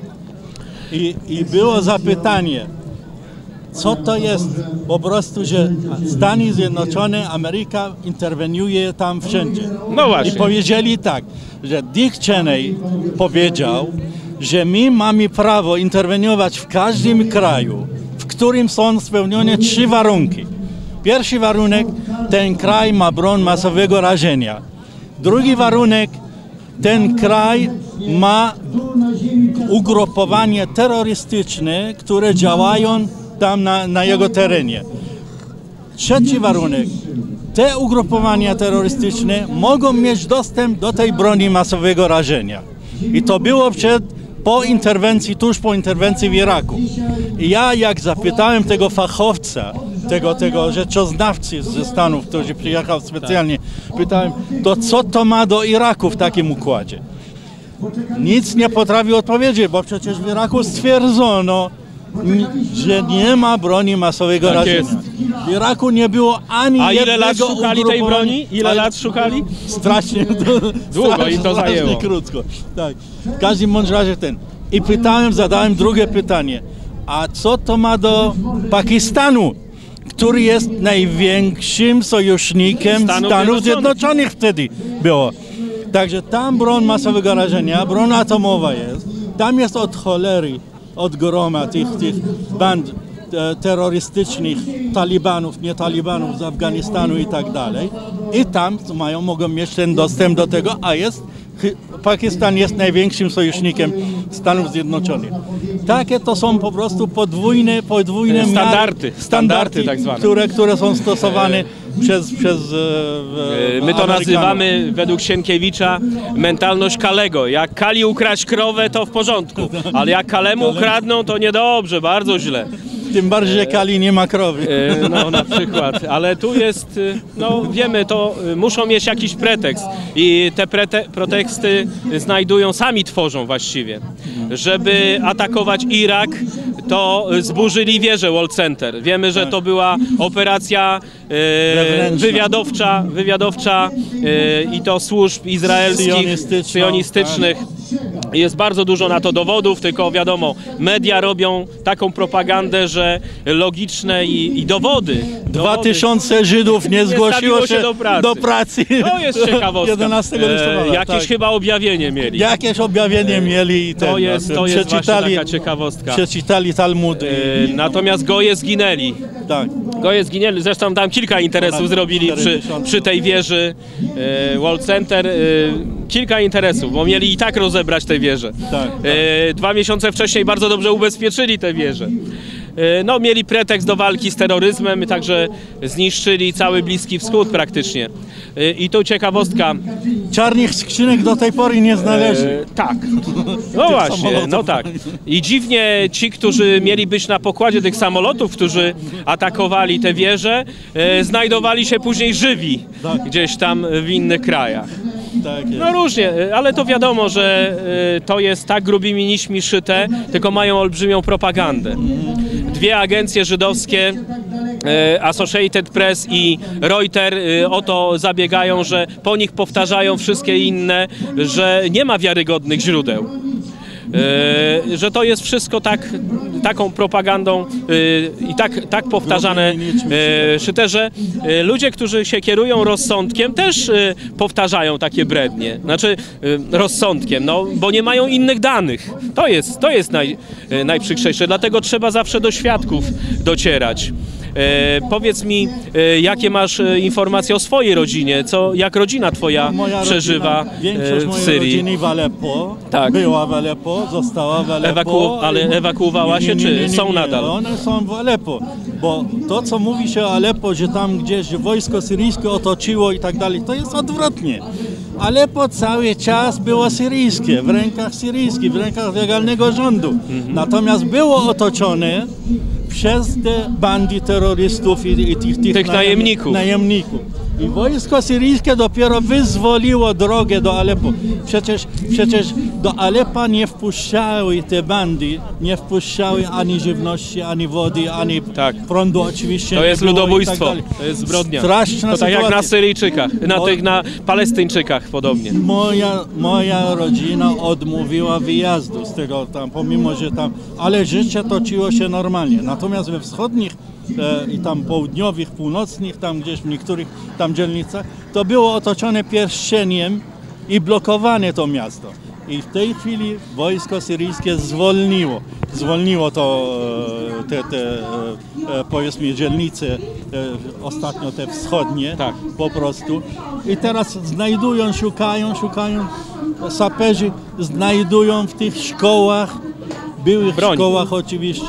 I, I było zapytanie, co to jest po prostu, że Stany Zjednoczone, Ameryka interweniuje tam wszędzie. No właśnie. I powiedzieli tak, że Dick Cheney powiedział, że my mamy prawo interweniować w każdym kraju, w którym są spełnione trzy warunki. Pierwszy warunek, ten kraj ma broń masowego rażenia. Drugi warunek, ten kraj ma ugrupowanie terrorystyczne, które działają tam na, na jego terenie. Trzeci warunek, te ugrupowania terrorystyczne mogą mieć dostęp do tej broni masowego rażenia. I to było przed, po interwencji, tuż po interwencji w Iraku. I ja jak zapytałem tego fachowca, tego, tego rzeczoznawcy ze Stanów, który przyjechał specjalnie, pytałem, to co to ma do Iraku w takim układzie? Nic nie potrafił odpowiedzieć, bo przecież w Iraku stwierdzono, że nie ma broni masowego Tak rażenia. jest. W Iraku nie było ani A ile jednego lat szukali tej ugrupowania- broni? Ile Ale- lat szukali? Strasznie Długo strasznie, im to strasznie zajęło. krótko. Tak. W każdym bądź razie ten. I pytałem, zadałem drugie pytanie. A co to ma do Pakistanu, który jest największym sojusznikiem Stanów Stanów, Zjednoczonych. Zjednoczonych wtedy było. Także tam broń masowego rażenia, broń atomowa jest. Tam jest od cholery, od groma tych, tych band e, terrorystycznych, talibanów, nie talibanów z Afganistanu i tak dalej. I tam mają, mogą mieć ten dostęp do tego, a jest, Pakistan jest największym sojusznikiem Stanów Zjednoczonych. Takie to są po prostu podwójne, podwójne miary- Standardy, standardy tak zwane. które, które są stosowane przez, przez e, e, My to Amerykanów. nazywamy według Sienkiewicza mentalność Kalego. Jak Kali ukraść krowę, to w porządku, ale jak Kalemu ukradną, to niedobrze, bardzo źle. Tym bardziej, że Kali nie ma krowy. E, No na przykład, ale tu jest, y, no wiemy, to y, muszą mieć jakiś pretekst i te prete, preteksty znajdują, sami tworzą właściwie. Żeby atakować Irak, to zburzyli wieżę World Center. Wiemy, że to była operacja e, Wewnętrzna. wywiadowcza, wywiadowcza e, i to służb izraelskich, Sionistyczną, sionistycznych. Jest bardzo dużo na to dowodów, tylko wiadomo, media robią taką propagandę, że logiczne i, i dowody. Dwa tysiące Żydów nie zgłosiło się do pracy. Do pracy. To jest ciekawostka. jedenastego listopada. E, jakieś tak. chyba objawienie mieli. Jakieś objawienie mieli i ten, To jest, to jest właśnie taka ciekawostka. Przeczytali Talmud. I, E, natomiast goje zginęli. tak. Goje zginęli, zresztą tam kilka interesów Ponad zrobili przy, przy tej wieży e, World Center. E, kilka interesów, bo mieli i tak rozebrać tę wieżę. Tak, E, dwa miesiące wcześniej bardzo dobrze ubezpieczyli tę wieżę. E, no, mieli pretekst do walki z terroryzmem, także zniszczyli cały Bliski Wschód praktycznie. E, I tu ciekawostka. Czarnych skrzynek do tej pory nie znaleźli. E, tak. No właśnie, samolotów. no tak. I dziwnie ci, którzy mieli być na pokładzie tych samolotów, którzy atakowali te wieże, e, znajdowali się później żywi Tak. gdzieś tam w innych krajach. Tak jest. No różnie, e, ale to wiadomo, że e, to jest tak grubymi nićmi szyte, tylko mają olbrzymią propagandę. Dwie agencje żydowskie, e, Associated Press i Reuters, e, o to zabiegają, że po nich powtarzają wszystkie inne, że nie ma wiarygodnych źródeł. E, że to jest wszystko tak, taką propagandą e, i tak, tak powtarzane e, szyte, że e, ludzie, którzy się kierują rozsądkiem, też e, powtarzają takie brednie. Znaczy e, rozsądkiem, no, bo nie mają innych danych. To jest, to jest naj, e, najprzykrzejsze, dlatego trzeba zawsze do świadków docierać. E, powiedz mi, e, jakie masz e, informacje o swojej rodzinie, co, jak rodzina twoja Moja przeżywa rodzina, większość e, w mojej Syrii? rodziny w Aleppo, Tak. była w Aleppo, została w Aleppo. Ewaku- ale ewakuowała się, czy są nadal? One są w Aleppo, bo to, co mówi się o Aleppo, że tam gdzieś wojsko syryjskie otoczyło i tak dalej, to jest odwrotnie. Aleppo cały czas było syryjskie, w rękach syryjskich, w rękach legalnego rządu. Mhm. Natomiast było otoczone przez te bandy terrorystów i, i tych, tych, Tych najemników. najemników. I wojsko syryjskie dopiero wyzwoliło drogę do Aleppo. Przecież, przecież do Aleppa nie wpuszczały te bandy, nie wpuszczały ani żywności, ani wody, ani Tak. prądu oczywiście. To nie jest było i ludobójstwo, tak dalej. to jest zbrodnia. Straszna To tak jak na sytuacja. Syryjczykach, na Mo- tych, na Palestyńczykach podobnie. Moja, moja rodzina odmówiła wyjazdu z tego tam, pomimo że tam, ale życie toczyło się normalnie. Natomiast we wschodnich e, i tam południowych, północnych, tam gdzieś w niektórych tam dzielnicach, to było otoczone pierścieniem i blokowane to miasto. I w tej chwili wojsko syryjskie zwolniło, zwolniło to, e, te, te e, e, powiedzmy dzielnice, e, ostatnio te wschodnie, Tak. po prostu. I teraz znajdują, szukają, szukają, saperzy znajdują w tych szkołach, byłych Broń. szkołach oczywiście,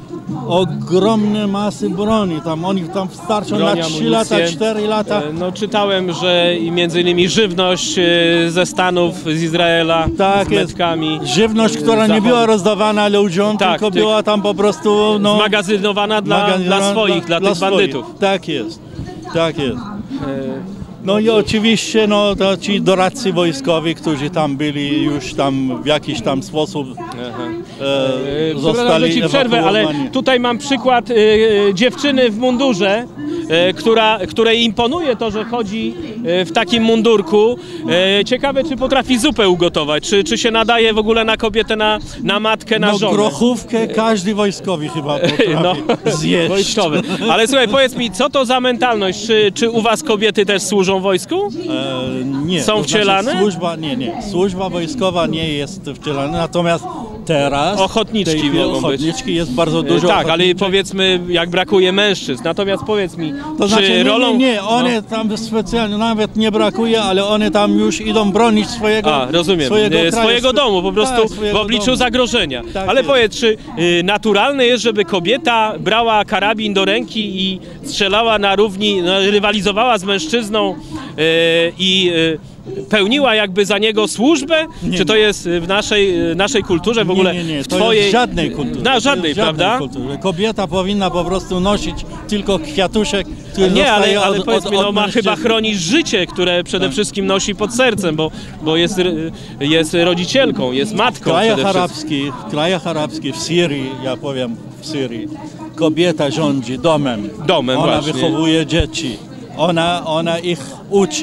ogromne masy broni. Tam oni tam starczą Broń, na trzy amunicję. lata, cztery lata. E, No czytałem, że i między innymi żywność e, ze Stanów, z Izraela, Tak z jest. metkami. Żywność, która nie Zachodu. była rozdawana ludziom, Tak, tylko tych- była tam po prostu no, Zmagazynowana dla, magazynowana dla swoich, dla, tych swoich. bandytów. Tak jest, tak jest. E, No i oczywiście no, to ci doradcy wojskowi, którzy tam byli już tam w jakiś tam sposób aha. e, E, Przepraszam, że zostali ci przerwę, ale ewakuowani. tutaj mam przykład e, e, dziewczyny w mundurze, e, która, której imponuje to, że chodzi e, w takim mundurku. E, ciekawe, czy potrafi zupę ugotować, czy, czy się nadaje w ogóle na kobietę, na, na matkę, na No żonę. grochówkę każdy wojskowy chyba potrafi No, zjeść. wojskowe. Ale słuchaj, powiedz mi, co to za mentalność? Czy, czy u was kobiety też służą w wojsku? E, nie. Są to wcielane? Znaczy służba, nie, nie. Służba wojskowa nie jest wcielana, natomiast teraz... Ochotniczki w tej chwili mogą być. Ochotniczki jest bardzo E, dużo. tak, ale ochotniczek. powiedzmy, jak brakuje mężczyzn. Natomiast powiedz mi, To czy znaczy, nie, rolą... nie, nie, one No. tam specjalnie, nawet nie brakuje, ale one tam już idą bronić swojego A, rozumiem. swojego, E, kraju, swojego sw- domu, po prostu tak, w swojego obliczu domu. zagrożenia. Tak Ale jest. powiedz, czy y, naturalne jest, żeby kobieta brała karabin do ręki i strzelała na równi, no, rywalizowała z mężczyzną y, i y, pełniła jakby za niego służbę? Nie, czy to nie. jest w naszej, y, naszej kulturze w ogóle? Nie, nie, nie, w to twojej... jest w żadnej kulturze. Na To jest żadnej, w żadnej prawda? kulturze. Kobieta powinna po prostu nosić tylko kwiatuszek, który Nie, ale, dostaje ale od, powiedz od, mi, no od ma mężczyzny. chyba chronić życie, które przede Tak. wszystkim nosi pod sercem, bo, bo jest, y, jest rodzicielką, jest W matką krajach przede wszystkim. arabskich, w krajach arabskich, w Syrii, ja powiem w Syrii, kobieta rządzi domem. Domem Ona właśnie. wychowuje dzieci. Ona, ona ich uczy.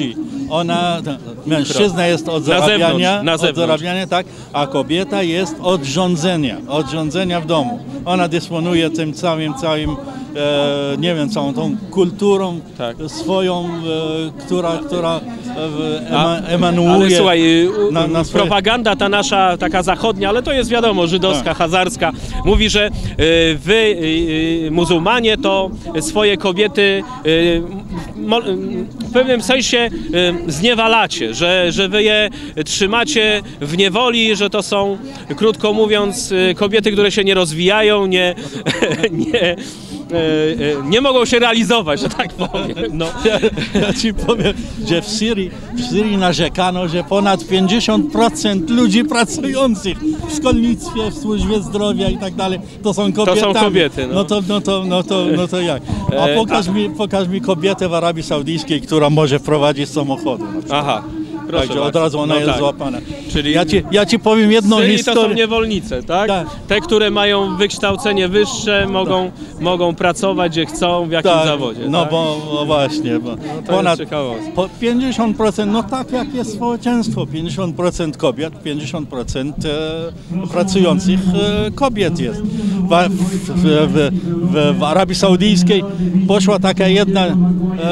Ona, mężczyzna jest od Na zarabiania, zewnątrz, na od zewnątrz. zarabiania, tak, a kobieta jest od rządzenia, od rządzenia w domu. Ona dysponuje tym całym, całym, e, nie wiem, całą tą kulturą Tak. swoją, e, która, która e, ema, A, emanuje. Ale słuchaj, u- na- na swoje- propaganda ta nasza, taka zachodnia, ale to jest wiadomo, żydowska, Tak. hazarska, mówi, że y, wy, y, y, muzułmanie, to swoje kobiety y, mo, y, w pewnym sensie y, zniewalacie, że, że wy je trzymacie w niewoli, że to są, krótko mówiąc, y, kobiety, które się nie rozwijają, nie, nie, y, y, nie mogą się realizować, że tak powiem. No. Ja, ja ci powiem, że w Syrii, w Syrii narzekano, że ponad pięćdziesiąt procent ludzi pracujących w szkolnictwie, w służbie zdrowia i tak dalej, to są kobiety. To są kobiety, no. No to, no to, no to, no to jak? A E, pokaż, a- mi, pokaż mi kobietę w Arabii Saudyjskiej, która może prowadzić samochody. na przykład. Aha, proszę Także od bardzo. razu ona No jest tak. złapana. Czyli Ja ci, ja ci powiem jedną Syrii to są historię. niewolnice, tak? Tak. Te, które mają wykształcenie wyższe, mogą, mogą pracować gdzie chcą, w jakim Tak, zawodzie. no tak? bo no właśnie, bo to ponad jest ciekawostka. po pięćdziesiąt procent, no tak jak jest społeczeństwo, pięćdziesiąt procent kobiet, pięćdziesiąt procent e, pracujących e, kobiet jest. W, w, w, w, w Arabii Saudyjskiej poszła taka jedna e,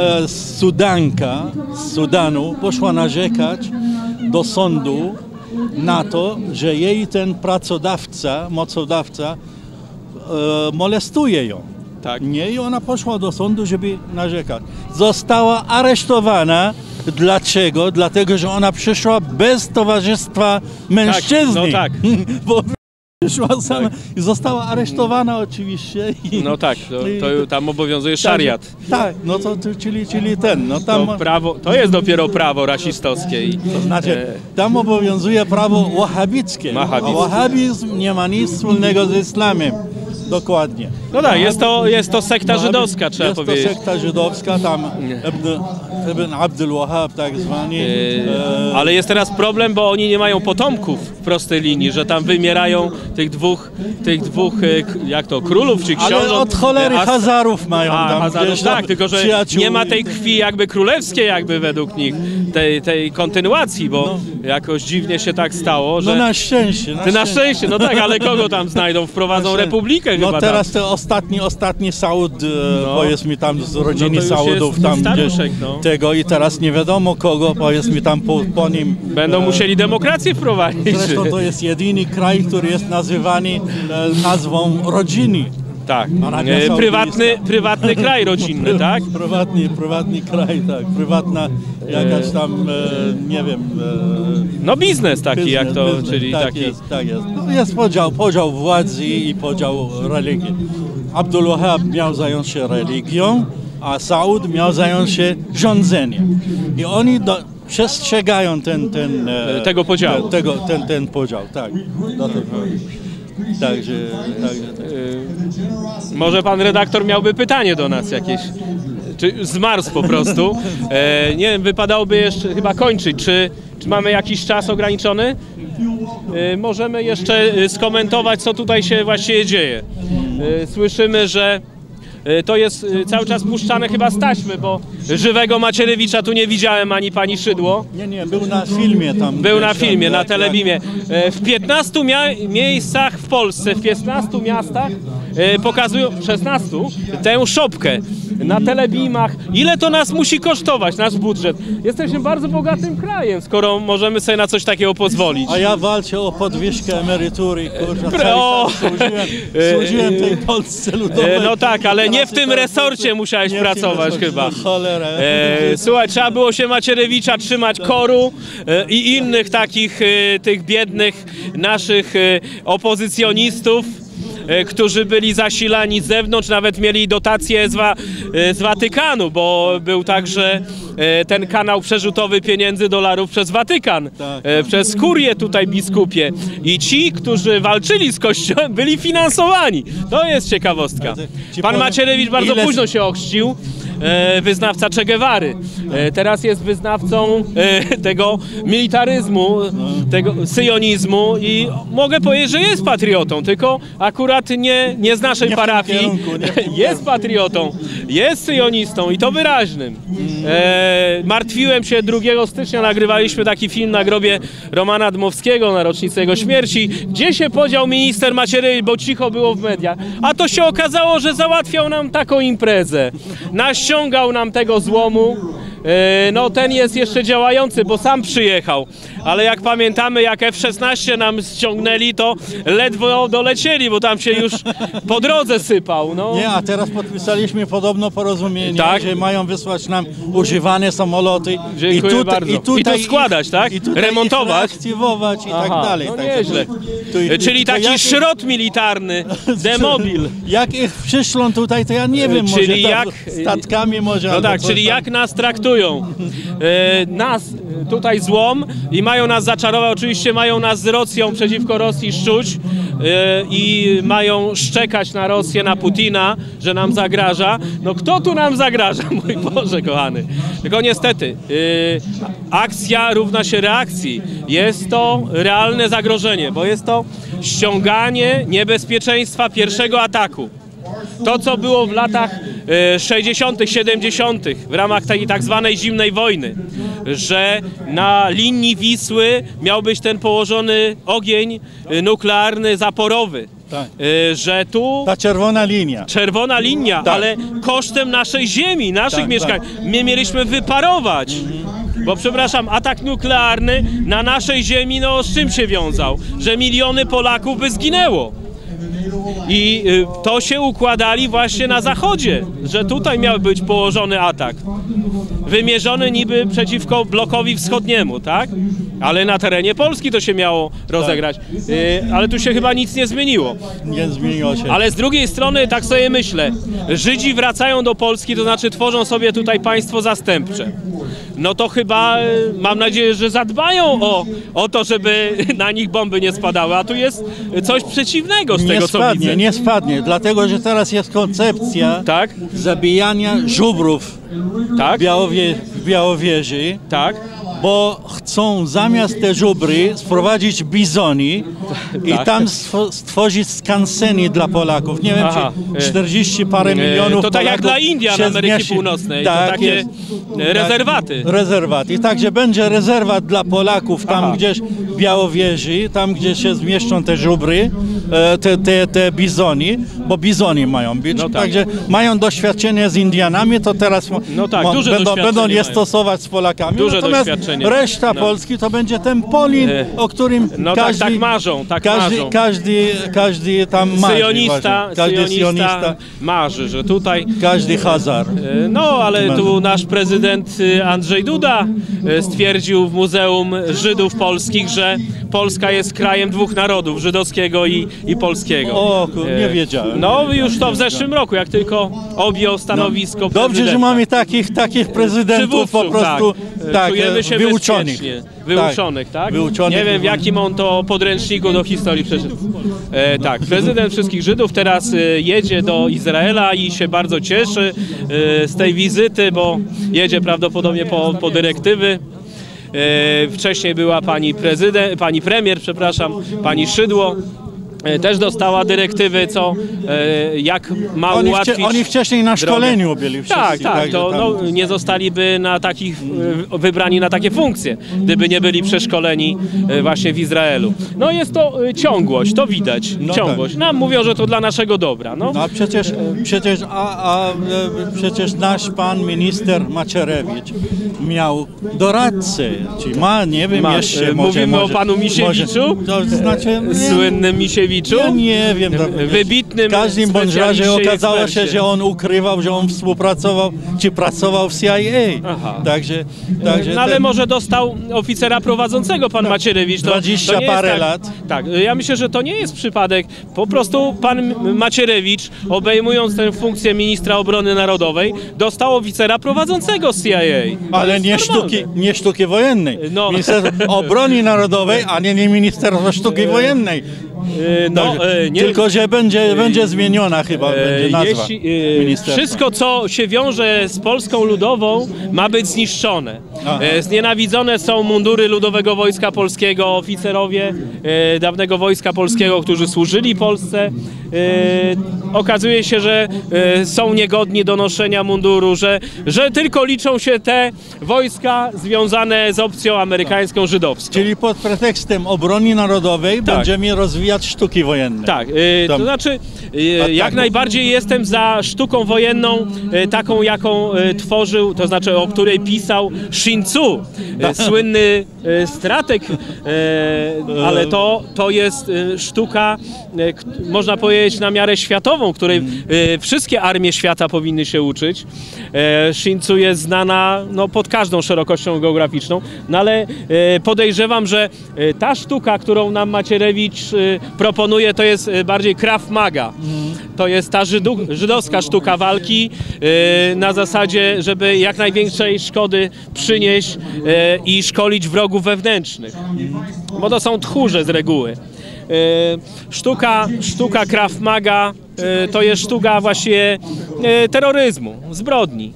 Sudanka z Sudanu, poszła narzekać do sądu na to, że jej ten pracodawca, mocodawca e, molestuje ją. Tak. Nie, i ona poszła do sądu, żeby narzekać. Została aresztowana. Dlaczego? Dlatego, że ona przyszła bez towarzystwa mężczyzny. no tak. Bo przyszła sama i została aresztowana oczywiście. I, No tak, to, i- to tam obowiązuje szariat. Tak, no to to- czyli, czyli ten, no tam, To, prawo, to jest dopiero prawo rasistowskie. I, to znaczy, e, tam obowiązuje prawo wahhabickie. Wahhabickie. A wahhabizm nie ma nic wspólnego z islamem. Dokładnie. no tak, jest to, jest to sekta żydowska, trzeba jest powiedzieć. to sekta żydowska, tam Ibn, Ibn Abdul Wahhab tak zwani. E, e, Ale jest teraz problem, bo oni nie mają potomków w prostej linii, że tam wymierają tych dwóch, tych dwóch e, k- jak to, królów czy książąt. ale od cholery E, a- Hazarów mają A, tam. Hazarów, wiesz, tak, tam tylko że przyjaciół nie ma i- tej krwi jakby królewskiej jakby według nich, tej, tej kontynuacji, bo jakoś dziwnie się tak stało, że... No na szczęście. Na Ty na szczęście, no tak, ale kogo tam znajdą? Wprowadzą republikę No chyba teraz tam. ten ostatni, ostatni Saud, e, No. powiedz mi tam z rodziny No to już Saudów, jest tam gdzieś staruszek, no. tego i teraz nie wiadomo kogo, powiedz mi tam po, po nim. Będą e, musieli demokrację wprowadzić. Zresztą to jest jedyny kraj, który jest nazywany e, nazwą rodziny. Tak, Arabia e, Saudyjska. prywatny, prywatny kraj rodzinny, tak? Prywatny, prywatny kraj, tak. Prywatna jakaś tam, e, nie wiem... E, No biznes taki jak to, biznes, czyli tak taki... Jest, tak jest. No jest podział, podział władzy i podział religii. Abdul Wahhab miał zająć się religią, a Saud miał zająć się rządzeniem. I oni do, przestrzegają ten, ten, e, Tego podziału. Te, tego, ten, ten podział, tak. Do tej pory. Także, także Może pan redaktor miałby pytanie do nas jakieś, czy zmarzł po prostu. E, nie wiem, wypadałoby jeszcze chyba kończyć, czy, czy mamy jakiś czas ograniczony? E, możemy jeszcze e, skomentować, co tutaj się właściwie dzieje. E, słyszymy, że e, to jest e, cały czas puszczane chyba z taśmy, bo żywego Macierewicza tu nie widziałem, ani pani Szydło. nie, nie, był na filmie tam. Był na gdzieś tam, filmie, na tak, Telebimie. E, W piętnastu mia- miejscach w Polsce, w piętnastu miastach e, pokazują, szesnastu, tę szopkę na Telebimach. Ile to nas musi kosztować, nasz budżet? Jesteśmy bardzo bogatym krajem, skoro możemy sobie na coś takiego pozwolić. A ja walczę o podwyżkę emerytury, kurczę, Pre- cały o! czas służyłem, służyłem tej Polsce ludowej. E, no tak, ale nie w Teraz tym teraz resorcie musiałeś nie w tym pracować resorcie, chyba. no cholera. E, słuchaj, trzeba było się Macierewicza trzymać koru e, i innych takich e, tych biednych naszych e, opozycjonistów, e, którzy byli zasilani z zewnątrz, nawet mieli dotacje z, Wa- e, z Watykanu, bo był także e, ten kanał przerzutowy pieniędzy dolarów przez Watykan, Tak. e, przez kurię tutaj biskupie. I ci, którzy walczyli z Kościołem, byli finansowani. To jest ciekawostka. Ci Pan powiem, Macierewicz bardzo ile- późno się ochrzcił, e, wyznawca Che Guevary. E, teraz jest wyznawcą e, tego militaryzmu, tego syjonizmu i mogę powiedzieć, że jest patriotą, tylko akurat nie, nie z naszej Nie w parafii. tym kierunku, nie w tym Jest patriotą, jest syjonistą i to wyraźnym. E, martwiłem się drugiego stycznia, nagrywaliśmy taki film na grobie Romana Dmowskiego na rocznicę jego śmierci. Gdzie się podział minister Macierewicz, bo cicho było w mediach. A to się okazało, że załatwiał nam taką imprezę. Naściągał nam tego złomu. E, no ten jest jeszcze działający, bo sam przyjechał. Ale jak pamiętamy, jak F szesnaście nam ściągnęli, to ledwo dolecieli, bo tam się już po drodze sypał. No. Nie, a teraz podpisaliśmy podobno porozumienie, Tak. że mają wysłać nam używane samoloty. Dziękuję I tutaj, bardzo. I, tutaj I to składać, tak? I tutaj Remontować? Ich reaktywować i tak Aha, dalej. no Także nieźle. tu- tu- Czyli to taki jak- szrot militarny, demobil. Jak ich przyszlą tutaj, to ja nie wiem, Czyli może tam jak- statkami może. No albo tak, coś czyli tam. jak nas traktują. E, nas e, tutaj złom i mają nas zaczarować, oczywiście mają nas z Rosją przeciwko Rosji szczuć e, i mają szczekać na Rosję, na Putina, że nam zagraża. No kto tu nam zagraża, mój Boże kochany. Tylko niestety, e, akcja równa się reakcji. Jest to realne zagrożenie, bo jest to ściąganie niebezpieczeństwa pierwszego ataku. To, co było w latach e, sześćdziesiątych, siedemdziesiątych w ramach tej tak zwanej zimnej wojny, że na linii Wisły miał być ten położony ogień e, nuklearny zaporowy. Tak. E, że tu Ta czerwona linia. czerwona linia, Tak. ale kosztem naszej ziemi, naszych Tak, mieszkań. My mieliśmy wyparować. Bo przepraszam, atak nuklearny na naszej ziemi, no z czym się wiązał? Że miliony Polaków by zginęło. I y, to się układali właśnie na zachodzie, że tutaj miał być położony atak. Wymierzony niby przeciwko blokowi wschodniemu, tak? Ale na terenie Polski to się miało rozegrać. Y, ale tu się chyba nic nie zmieniło. Nie zmieniło się. Ale z drugiej strony, tak sobie myślę, Żydzi wracają do Polski, to znaczy tworzą sobie tutaj państwo zastępcze. No to chyba, y, mam nadzieję, że zadbają o, o to, żeby na nich bomby nie spadały, a tu jest coś przeciwnego z nie tego, co spadnie, widzę. nie spadnie, dlatego że teraz jest koncepcja Tak? zabijania żubrów Tak? w, Białowie, w Białowieży, Tak? bo chcą zamiast te żubry sprowadzić bizoni i Tak. tam stwo- stworzyć skanseny dla Polaków. Nie wiem, Aha. czy czterdzieści parę E, milionów to tak jak Polaków dla Indian się Ameryki zmieści. Północnej, Tak, to takie jest. rezerwaty. Tak, rezerwat. I także będzie rezerwat dla Polaków tam Aha. gdzieś w Białowieży, tam gdzie się zmieszczą te żubry, e, te, te, te bizoni, bo bizoni mają być. No tak. Także mają doświadczenie z Indianami, to teraz mo- No tak, mo- duże będą, doświadczenie będą je mają. stosować z Polakami. Duże Natomiast doświadczenie. reszta No. Polski to będzie ten Polin, E, o którym no tak, każdy, tak marzą, tak każdy, marzą. każdy, każdy tam marzy. Syjonista, właśnie. Każdy syjonista syjonista, marzy, że tutaj... każdy Hazar. e, No, ale tu nasz prezydent e, Andrzej Duda e, stwierdził w Muzeum Żydów Polskich, że Polska jest krajem dwóch narodów, żydowskiego i, i polskiego. O, kur- nie E, wiedziałem. No, już to w zeszłym roku, jak tylko objął stanowisko Dobrze, prezydenta. że mamy takich, takich prezydentów po Przywódców, prostu tak. tak, Czujemy się wyuczonych. bezpiecznie. Wyuczonych, tak? Wyuczonych Nie wiem, w i- jakim on to podręczniku do historii przeczytał. E, tak, prezydent wszystkich Żydów teraz e, jedzie do Izraela i się bardzo cieszy e, z tej wizyty, bo jedzie prawdopodobnie po, po dyrektywy. E, wcześniej była pani prezydent, pani premier, przepraszam, pani Szydło. E, Też dostała dyrektywy, co e, jak ma Oni, ułatwić wcie, oni wcześniej na drogę. szkoleniu byli wszyscy. Tak, tak, także to tam- no, nie zostaliby na takich, e, wybrani na takie funkcje, gdyby nie byli przeszkoleni e, właśnie w Izraelu. No jest to e, ciągłość, to widać, No ciągłość. Nam mówią, że to dla naszego dobra. No. A przecież, przecież, a, a, e, przecież nasz pan minister Macierewicz miał doradcę, czy ma, nie wiem Ma, jeszcze. e, może, mówimy może, o panu Misiewiczu? Może, to znaczy, nie, Słynnym Misiewiczu? ja nie wiem. To, Wybitnym w każdym bądź razie specjaliście i okazało się, ekspercie. że on ukrywał, że on współpracował, czy pracował w C I A. Aha. Także, także No ale ten- może dostał oficera prowadzącego pan Macierewicz. To, dwadzieścia to nie jest parę tak, lat. Tak, ja myślę, że to nie jest przypadek. Po prostu pan Macierewicz, obejmując tę funkcję ministra obrony narodowej, dostał oficera prowadzącego z C I A. To Ale jest nie normalne. sztuki, nie sztuki wojennej. No. Ministerstwo Obrony Narodowej, a nie, nie Ministerstwo Sztuki Wojennej. no, e, nie, Tylko, że będzie, będzie zmieniona chyba będzie nazwa jeśli, e, ministerstwa. Wszystko, co się wiąże z Polską Ludową, ma być zniszczone. E, znienawidzone są mundury Ludowego Wojska Polskiego, oficerowie e, dawnego Wojska Polskiego, którzy służyli Polsce. E, okazuje się, że e, są niegodni do noszenia munduru, że, że tylko liczą się te wojska związane z opcją amerykańską, żydowską. Czyli pod pretekstem obrony narodowej Tak. będziemy rozwijać sztuki wojenne. Tak, e, to Tam. znaczy e, A jak tak- najbardziej jestem za sztuką wojenną, e, taką jaką e, tworzył, to znaczy o której pisał Sun Tzu, e, słynny e, strateg, e, ale to, to jest e, sztuka, e, k- można powiedzieć na miarę światową, której e, wszystkie armie świata powinny się uczyć. E, Sun Tzu jest znana no, pod każdą szerokością geograficzną, no ale e, podejrzewam, że e, ta sztuka, którą nam Macierewicz e, proponuje, to jest e, bardziej Krav Maga. To jest ta żydu, żydowska sztuka walki e, na zasadzie, żeby jak największej szkody przynieść e, i szkolić wrogów wewnętrznych. Bo to są tchórze z reguły. E, Sztuka, sztuka Krav Maga e, to jest sztuka właśnie e, terroryzmu, zbrodni.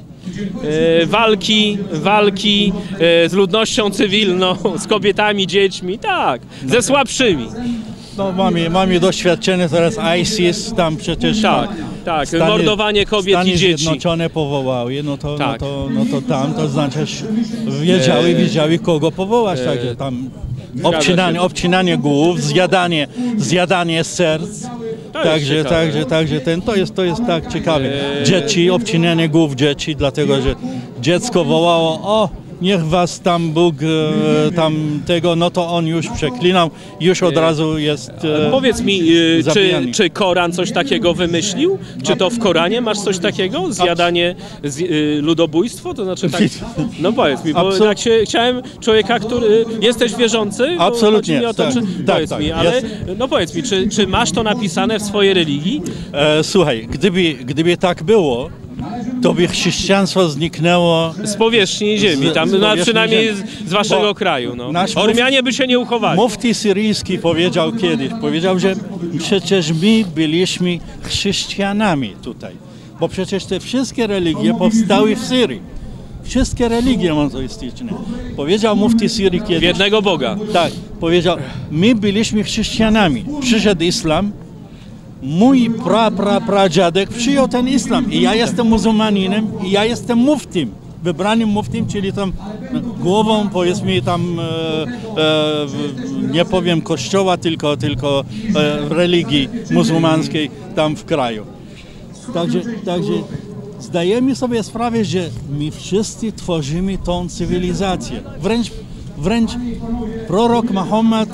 E, walki, walki e, z ludnością cywilną, z kobietami, dziećmi, tak, ze słabszymi. No, mamy, mamy doświadczenie teraz ISIS, tam przecież Tak, tak, Stany- mordowanie kobiet Stany i dzieci. Zjednoczone powołały, no to, Tak. no to, no to tam, to znaczy wiedziały, E, wiedziały kogo powołać, e, także tam zgadza obcinanie, się. obcinanie głów, zjadanie, zjadanie serc. To jest Także, ciekawe. także, także ten, to jest, to jest tak ciekawe. E, Dzieci, obcinanie głów dzieci, dlatego że dziecko wołało, o, niech was tam Bóg e, tam tego, no to on już przeklinał, już od razu jest e, Powiedz mi, y, czy, zabijani. czy Koran coś takiego wymyślił? Czy to w Koranie masz coś takiego? Zjadanie, z, y, ludobójstwo? To znaczy tak, no powiedz mi, bo Absolut- tak się chciałem człowieka, który, jesteś wierzący? Bo Absolutnie, chodzi mi o to, tak, czy, tak, powiedz tak, mi, ale jest. no powiedz mi, czy, czy masz to napisane w swojej religii? E, słuchaj, gdyby, gdyby tak było, to by chrześcijaństwo zniknęło. Z powierzchni ziemi, tam z no, powierzchni przynajmniej ziemi. z, z waszego Bo kraju. No. nasz mów- Ormianie by się nie uchowali. Mufti syryjski powiedział kiedyś, powiedział, że przecież my byliśmy chrześcijanami tutaj, bo przecież te wszystkie religie powstały w Syrii. Wszystkie religie monoteistyczne. Powiedział mufti Syrii W kiedyś. jednego Boga. Tak, powiedział, my byliśmy chrześcijanami. Przyszedł islam, mój pra, pra, pradziadek przyjął ten islam i ja jestem muzułmaninem i ja jestem muftim, wybranym muftim, czyli tam głową, powiedzmy tam, e, e, nie powiem kościoła, tylko, tylko e, religii muzułmańskiej tam w kraju. Także, także zdajemy sobie sprawę, że my wszyscy tworzymy tą cywilizację. Wręcz, wręcz prorok Mahomet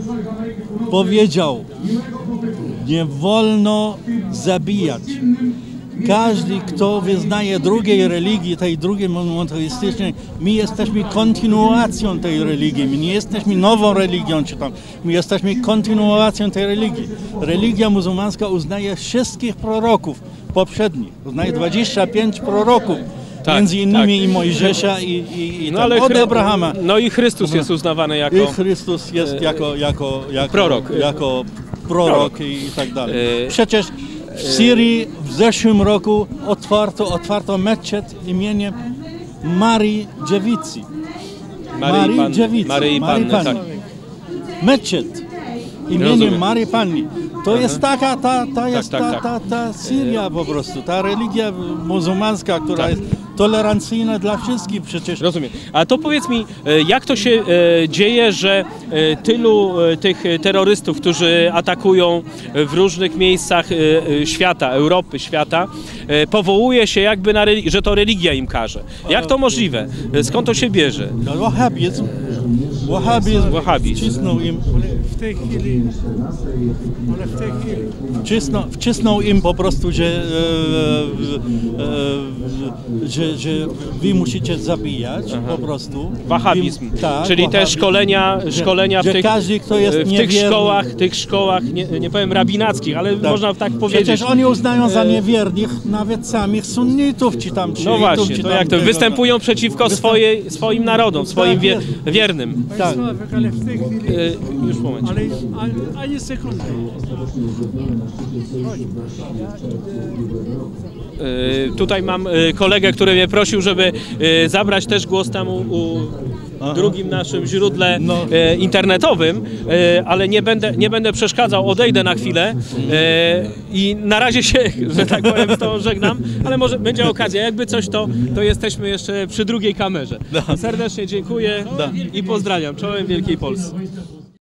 powiedział, nie wolno zabijać. Każdy, kto wyznaje drugiej religii, tej drugiej monoteistycznej, my jesteśmy kontynuacją tej religii. My nie jesteśmy nową religią, czy tam. My jesteśmy kontynuacją tej religii. Religia muzułmańska uznaje wszystkich proroków poprzednich. Uznaje dwadzieścia pięć proroków. Tak, między innymi tak. i Mojżesza i, i, i No, tam, ale od Chry- Abrahama. No i Chrystus jest uznawany jako... I Chrystus jest jako, jako, jako Prorok. jako prorok i, i tak dalej. E, Przecież w Syrii w zeszłym roku otwarto, otwarto meczet imieniem Marii Dziewicy. Maryi Panny. Dziewicy. Maryi Marii Panny, Panny. tak. Meczet imieniem Rozumiem. Marii Panny. To jest taka, ta, ta jest tak, ta, tak. ta, ta Syria po prostu, ta religia muzułmańska, która Tak. jest tolerancyjna dla wszystkich przecież. Rozumiem. A to powiedz mi, e, jak to się e, dzieje, że e, tylu e, tych terrorystów, którzy atakują w różnych miejscach e, e, świata, Europy, świata, e, powołuje się jakby na religi- że to religia im każe. Jak to możliwe? E, Skąd to się bierze? No, Wahhabizm, Wahhabizm Wahhabizm. wcisnął im, W tej chwili, ale w tej chwili. wcisnął, wcisnął im po prostu, że, e, e, że, że wy musicie zabijać po prostu. Wahhabizm. Wy- tak, Czyli te wahhabizm. szkolenia, Że- szkolenia w że tych, każdy, kto jest w tych niewierny- szkołach, tych szkołach, nie, nie powiem rabinackich, ale Tak. można tak powiedzieć. Przecież oni uznają za E, niewiernych nawet samych sunnitów, czy tam No szyitów, właśnie, czy to tam jak to? tego, Występują przeciwko Występ- swojej, swoim narodom, swoim wie, wiernym. Tak. Ale w tej chwili E, Już moment. momencie. Ale ani, ani sekundy. Y, tutaj mam y, kolegę, który mnie prosił, żeby y, zabrać też głos tam u, u drugim naszym źródle No. e, internetowym, e, ale nie będę, nie będę przeszkadzał, odejdę na chwilę e, i na razie się, że tak powiem, z tobą żegnam, ale może będzie okazja, jakby coś, to, to jesteśmy jeszcze przy drugiej kamerze. Serdecznie dziękuję i pozdrawiam. Czołem Wielkiej Polski.